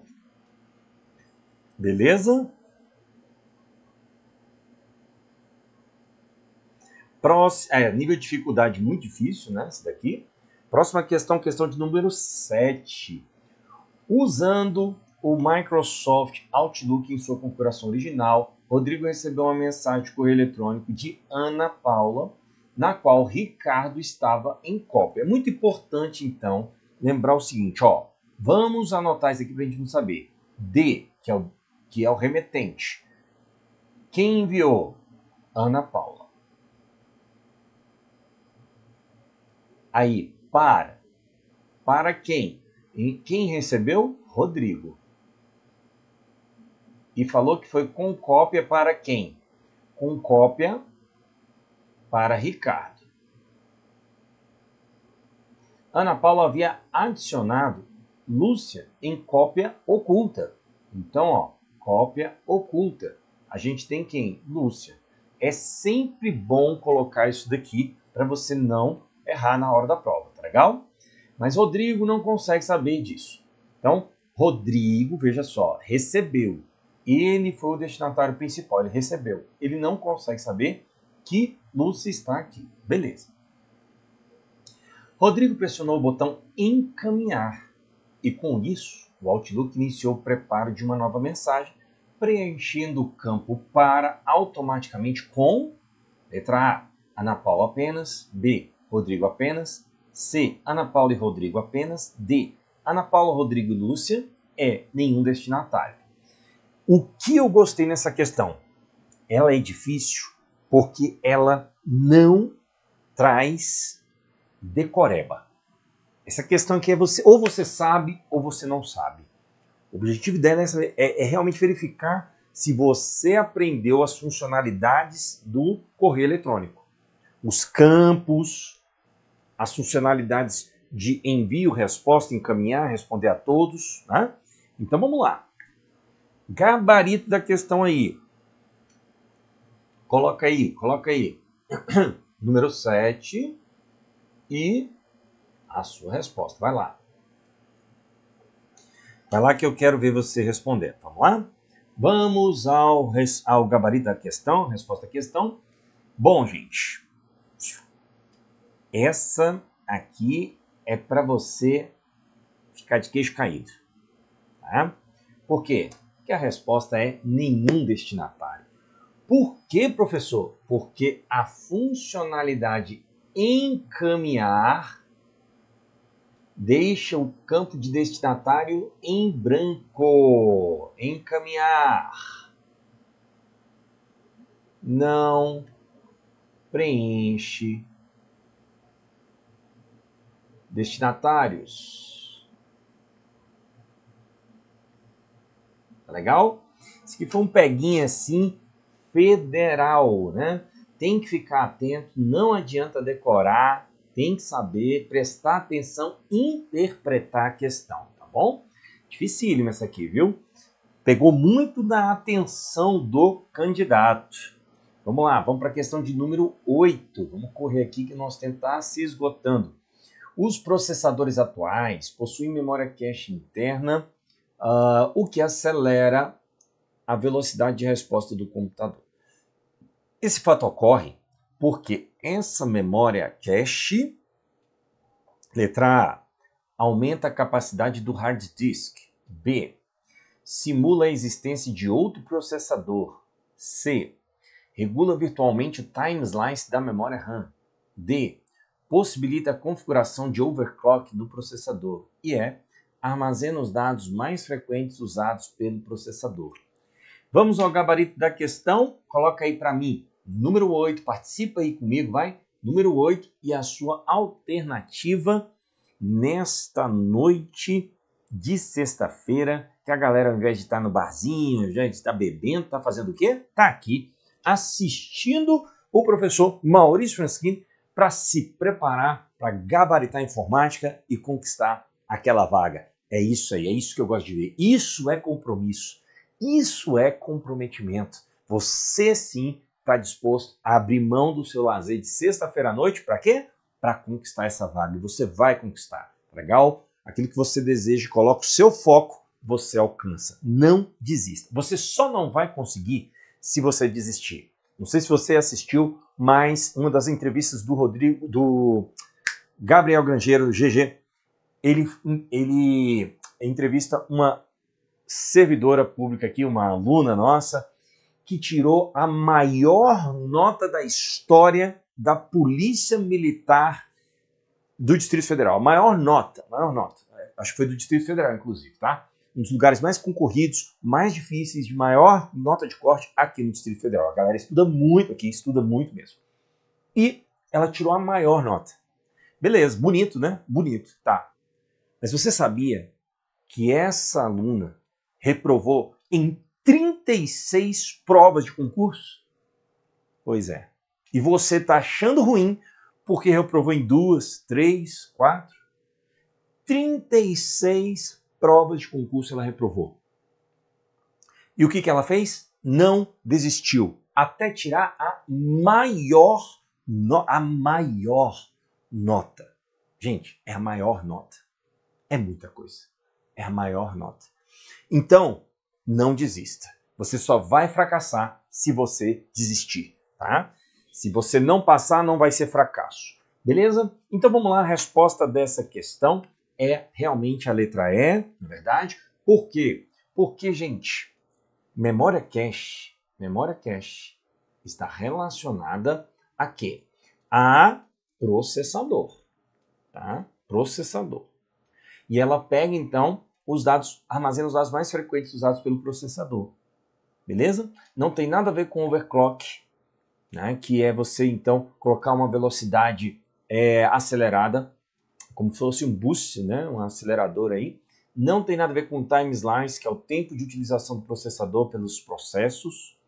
Beleza? Próximo, é, nível de dificuldade muito difícil, né? Esse daqui. Próxima questão, questão de número sete. Usando o Microsoft Outlook em sua configuração original, Rodrigo recebeu uma mensagem de correio eletrônico de Ana Paula, na qual Ricardo estava em cópia. É muito importante, então, lembrar o seguinte, ó. Vamos anotar isso aqui para a gente não saber. D, que é o, que é o remetente. Quem enviou? Ana Paula. Aí, para. Para quem? E quem recebeu? Rodrigo. E falou que foi com cópia para quem? Com cópia para Ricardo. Ana Paula havia adicionado Lúcia em cópia oculta. Então, ó, cópia oculta. A gente tem quem? Lúcia. É sempre bom colocar isso daqui para você não errar na hora da prova, tá legal? Mas Rodrigo não consegue saber disso. Então, Rodrigo, veja só, recebeu. Ele foi o destinatário principal, ele recebeu. Ele não consegue saber que Lúcia está aqui. Beleza. Rodrigo pressionou o botão encaminhar. E com isso, o Outlook iniciou o preparo de uma nova mensagem, preenchendo o campo para automaticamente com letra A, Ana Paula apenas, B, Rodrigo apenas, C, Ana Paula e Rodrigo apenas, D, Ana Paula, Rodrigo e Lúcia, E, nenhum destinatário. O que eu gostei nessa questão? Ela é difícil porque ela não traz decoreba. Essa questão aqui é você, ou você sabe ou você não sabe. O objetivo dela é, é, é realmente verificar se você aprendeu as funcionalidades do correio eletrônico. Os campos, as funcionalidades de envio, resposta, encaminhar, responder a todos. Né? Então vamos lá. Gabarito da questão aí. Coloca aí, coloca aí. Número sete e a sua resposta. Vai lá. Vai lá que eu quero ver você responder. Vamos lá? Vamos ao, ao gabarito da questão, resposta à questão. Bom, gente, essa aqui é para você ficar de queixo caído. Tá? Por quê? Porque a resposta é nenhum destinatário. Por quê, professor? Porque a funcionalidade encaminhar deixa o campo de destinatário em branco. Encaminhar. Não preenche destinatários. Tá legal? Isso aqui foi um peguinha assim, federal, né? Tem que ficar atento, não adianta decorar, tem que saber, prestar atenção, interpretar a questão, tá bom? Dificílimo essa aqui, viu? Pegou muito da atenção do candidato. Vamos lá, vamos para a questão de número oito. Vamos correr aqui que nós tentar se esgotando. Os processadores atuais possuem memória cache interna, uh, o que acelera a velocidade de resposta do computador. Esse fato ocorre porque essa memória cache, letra A, aumenta a capacidade do hard disk. B, simula a existência de outro processador. C, regula virtualmente o time slice da memória RAM. D, possibilita a configuração de overclock do processador. E E, armazena os dados mais frequentes usados pelo processador. Vamos ao gabarito da questão. Coloca aí para mim. Número oito, participa aí comigo, vai. Número oito e a sua alternativa nesta noite de sexta-feira, que a galera, ao invés de estar no barzinho, ao invés de estar bebendo, está fazendo o quê? Está aqui assistindo o professor Maurício Francisquini para se preparar para gabaritar a informática e conquistar aquela vaga. É isso aí, é isso que eu gosto de ver. Isso é compromisso, isso é comprometimento. Você sim está disposto a abrir mão do seu lazer de sexta-feira à noite para quê? Para conquistar essa vaga. E você vai conquistar. Legal? Aquilo que você deseja, coloca o seu foco, você alcança. Não desista. Você só não vai conseguir se você desistir. Não sei se você assistiu, mas uma das entrevistas do Rodrigo, do Gabriel Grangeiro, G G, ele, ele entrevista uma servidora pública aqui, uma aluna nossa, que tirou a maior nota da história da Polícia Militar do Distrito Federal. A maior nota, maior nota. Acho que foi do Distrito Federal, inclusive, tá? Um dos lugares mais concorridos, mais difíceis, de maior nota de corte aqui no Distrito Federal. A galera estuda muito aqui, estuda muito mesmo. E ela tirou a maior nota. Beleza, bonito, né? Bonito, tá. Mas você sabia que essa aluna reprovou em trinta e seis provas de concurso? Pois é. E você tá achando ruim porque reprovou em duas, três, quatro? trinta e seis provas de concurso ela reprovou. E o que, que ela fez? Não desistiu. Até tirar a maior, no, a maior nota. Gente, é a maior nota. É muita coisa. É a maior nota. Então, não desista. Você só vai fracassar se você desistir, tá? Se você não passar, não vai ser fracasso. Beleza? Então vamos lá, a resposta dessa questão é realmente a letra E, na verdade. Por quê? Porque, gente, memória cache, memória cache está relacionada a quê? A processador, tá? Processador. E ela pega, então, os dados, armazena os dados mais frequentes usados pelo processador. Beleza? Não tem nada a ver com overclock, né? Que é você, então, colocar uma velocidade é, acelerada, como se fosse um boost, né? Um acelerador aí. Não tem nada a ver com time slice, que é o tempo de utilização do processador pelos processos.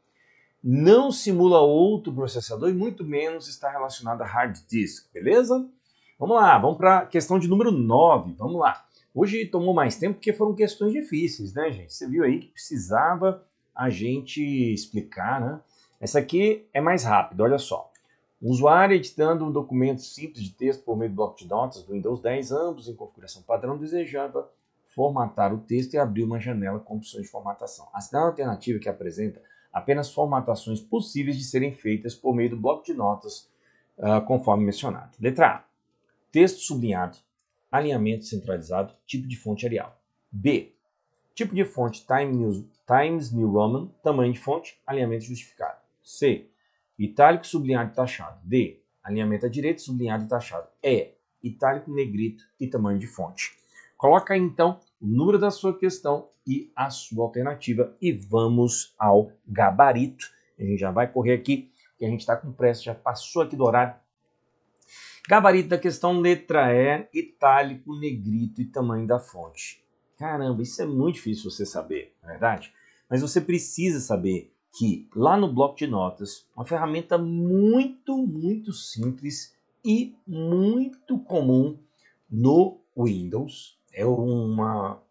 Não simula outro processador e muito menos está relacionado a hard disk, beleza? Vamos lá, vamos para a questão de número nove, vamos lá. Hoje tomou mais tempo porque foram questões difíceis, né, gente? Você viu aí que precisava a gente explicar, né? Essa aqui é mais rápida, olha só. O usuário editando um documento simples de texto por meio do bloco de notas do Windows dez, ambos em configuração padrão, desejava formatar o texto e abrir uma janela com opções de formatação. A sinal alternativa que apresenta apenas formatações possíveis de serem feitas por meio do bloco de notas, uh, conforme mencionado. Letra A. Texto sublinhado, alinhamento centralizado, tipo de fonte Arial. B. Tipo de fonte Time New, Times New Roman, tamanho de fonte, alinhamento justificado. C. Itálico, sublinhado e taxado. D. Alinhamento à direita, sublinhado e taxado. E. Itálico, negrito e tamanho de fonte. Coloca aí, então, o número da sua questão e a sua alternativa e vamos ao gabarito. A gente já vai correr aqui, porque a gente está com pressa, já passou aqui do horário. Gabarito da questão, letra E, itálico, negrito e tamanho da fonte. Caramba, isso é muito difícil você saber, não é verdade? Mas você precisa saber que lá no bloco de notas, uma ferramenta muito, muito simples e muito comum no Windows, é uma...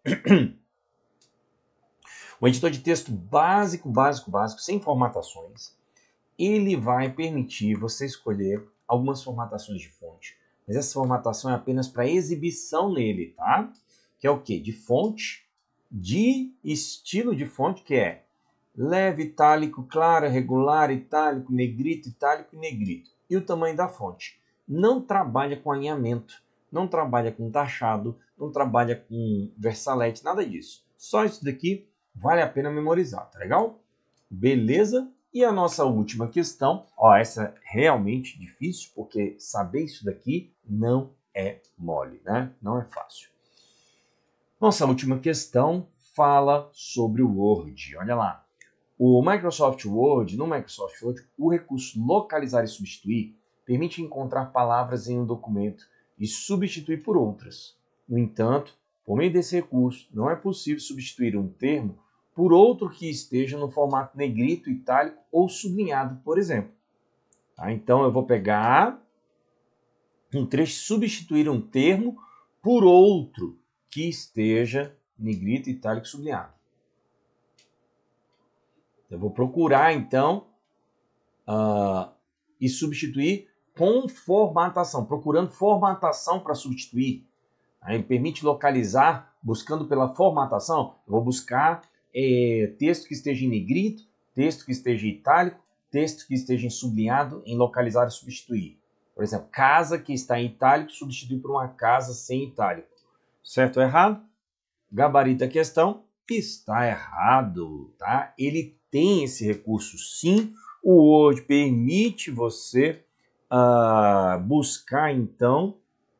um editor de texto básico, básico, básico, sem formatações. Ele vai permitir você escolher algumas formatações de fonte. Mas essa formatação é apenas para exibição nele, tá? Que é o quê? De fonte, de estilo de fonte, que é leve, itálico, clara, regular, itálico, negrito, itálico e negrito. E o tamanho da fonte. Não trabalha com alinhamento, não trabalha com taxado, não trabalha com versalete, nada disso. Só isso daqui vale a pena memorizar, tá legal? Beleza? E a nossa última questão, ó, essa é realmente difícil, porque saber isso daqui não é mole, né? Não é fácil. Nossa última questão fala sobre o Word. Olha lá. O Microsoft Word, no Microsoft Word, o recurso localizar e substituir permite encontrar palavras em um documento e substituir por outras. No entanto, por meio desse recurso, não é possível substituir um termo por outro que esteja no formato negrito, itálico ou sublinhado, por exemplo. Tá? Então, eu vou pegar um trecho, substituir um termo por outro que esteja negrito, itálico, sublinhado. Eu vou procurar, então, uh, e substituir com formatação, procurando formatação para substituir. Aí permite localizar, buscando pela formatação, eu vou buscar é, texto que esteja em negrito, texto que esteja em itálico, texto que esteja em sublinhado, em localizar e substituir. Por exemplo, casa que está em itálico, substituir por uma casa sem itálico. Certo ou errado? Gabarito a questão, está errado, tá? Ele tem esse recurso sim, o Word permite você uh, buscar então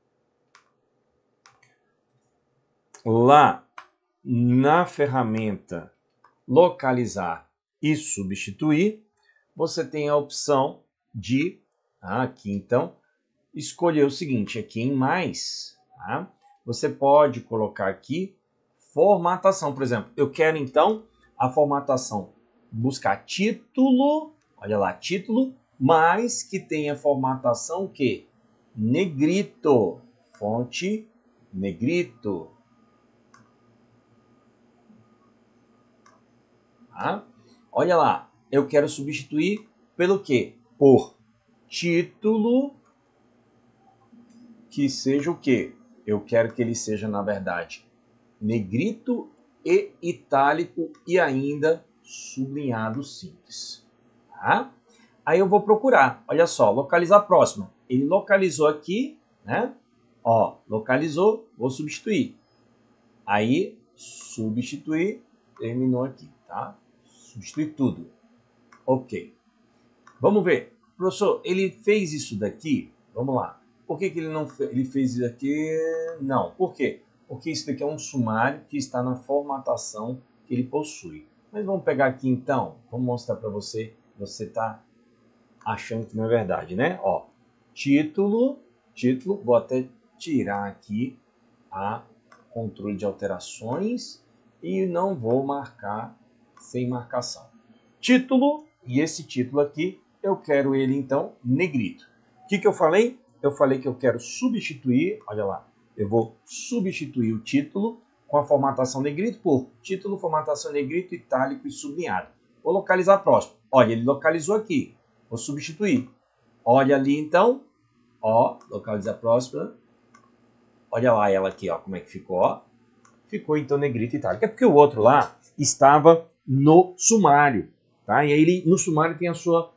lá na ferramenta localizar e substituir, você tem a opção de, aqui então, escolher o seguinte, aqui em mais, tá? Você pode colocar aqui formatação, por exemplo, eu quero então a formatação, buscar título, olha lá, título, mas que tenha formatação o quê? Negrito, fonte negrito. Tá? Olha lá, eu quero substituir pelo quê? Por título que seja o quê? Eu quero que ele seja, na verdade, negrito e itálico e ainda sublinhado simples. Tá? Aí eu vou procurar, olha só, localizar próxima. Ele localizou aqui, né? Ó, localizou, vou substituir. Aí, substituir, terminou aqui, tá? Substituir tudo. Ok. Vamos ver. Professor, ele fez isso daqui? Vamos lá. Por que, que ele não fez? Ele fez isso daqui? Não. Por quê? Porque isso daqui é um sumário que está na formatação que ele possui. Mas vamos pegar aqui então. Vamos mostrar para você. Você está achando que não é verdade, né? Ó, título, título. Vou até tirar aqui a controle de alterações e não vou marcar sem marcação. Título, e esse título aqui, eu quero ele então negrito. O que, que eu falei? Eu falei que eu quero substituir, olha lá, eu vou substituir o título com a formatação negrito por título, formatação negrito, itálico e sublinhado. Vou localizar próximo. Olha, ele localizou aqui. Vou substituir. Olha ali então, ó, localizar próxima. Olha lá ela aqui, ó, como é que ficou, ó. Ficou então negrito e itálico. É porque o outro lá estava no sumário, tá? E aí ele, no sumário tem a sua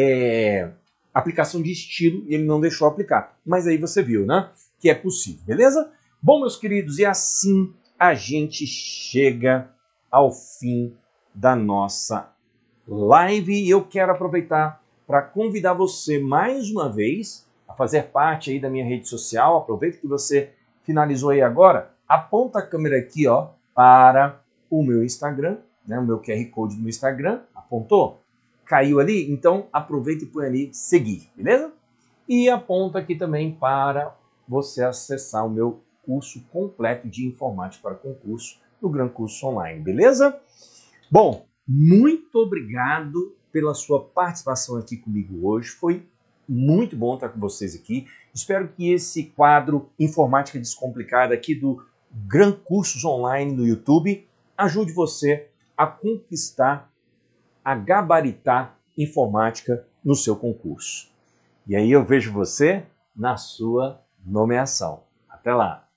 é, aplicação de estilo e ele não deixou aplicar. Mas aí você viu, né? Que é possível, beleza? Bom, meus queridos, e assim a gente chega ao fim da nossa live. E eu quero aproveitar para convidar você mais uma vez a fazer parte aí da minha rede social. Aproveita que você finalizou aí agora. Aponta a câmera aqui, ó, para o meu Instagram, né, o meu Q R Code do Instagram. Apontou? Caiu ali? Então aproveita e põe ali seguir, beleza? E aponta aqui também para você acessar o meu curso completo de informática para concurso do Gran Curso Online, beleza? Bom, muito obrigado pela sua participação aqui comigo hoje. Foi muito bom estar com vocês aqui. Espero que esse quadro Informática Descomplicada aqui do Gran Cursos Online no YouTube ajude você a conquistar, a gabaritar informática no seu concurso. E aí eu vejo você na sua nomeação. Até lá!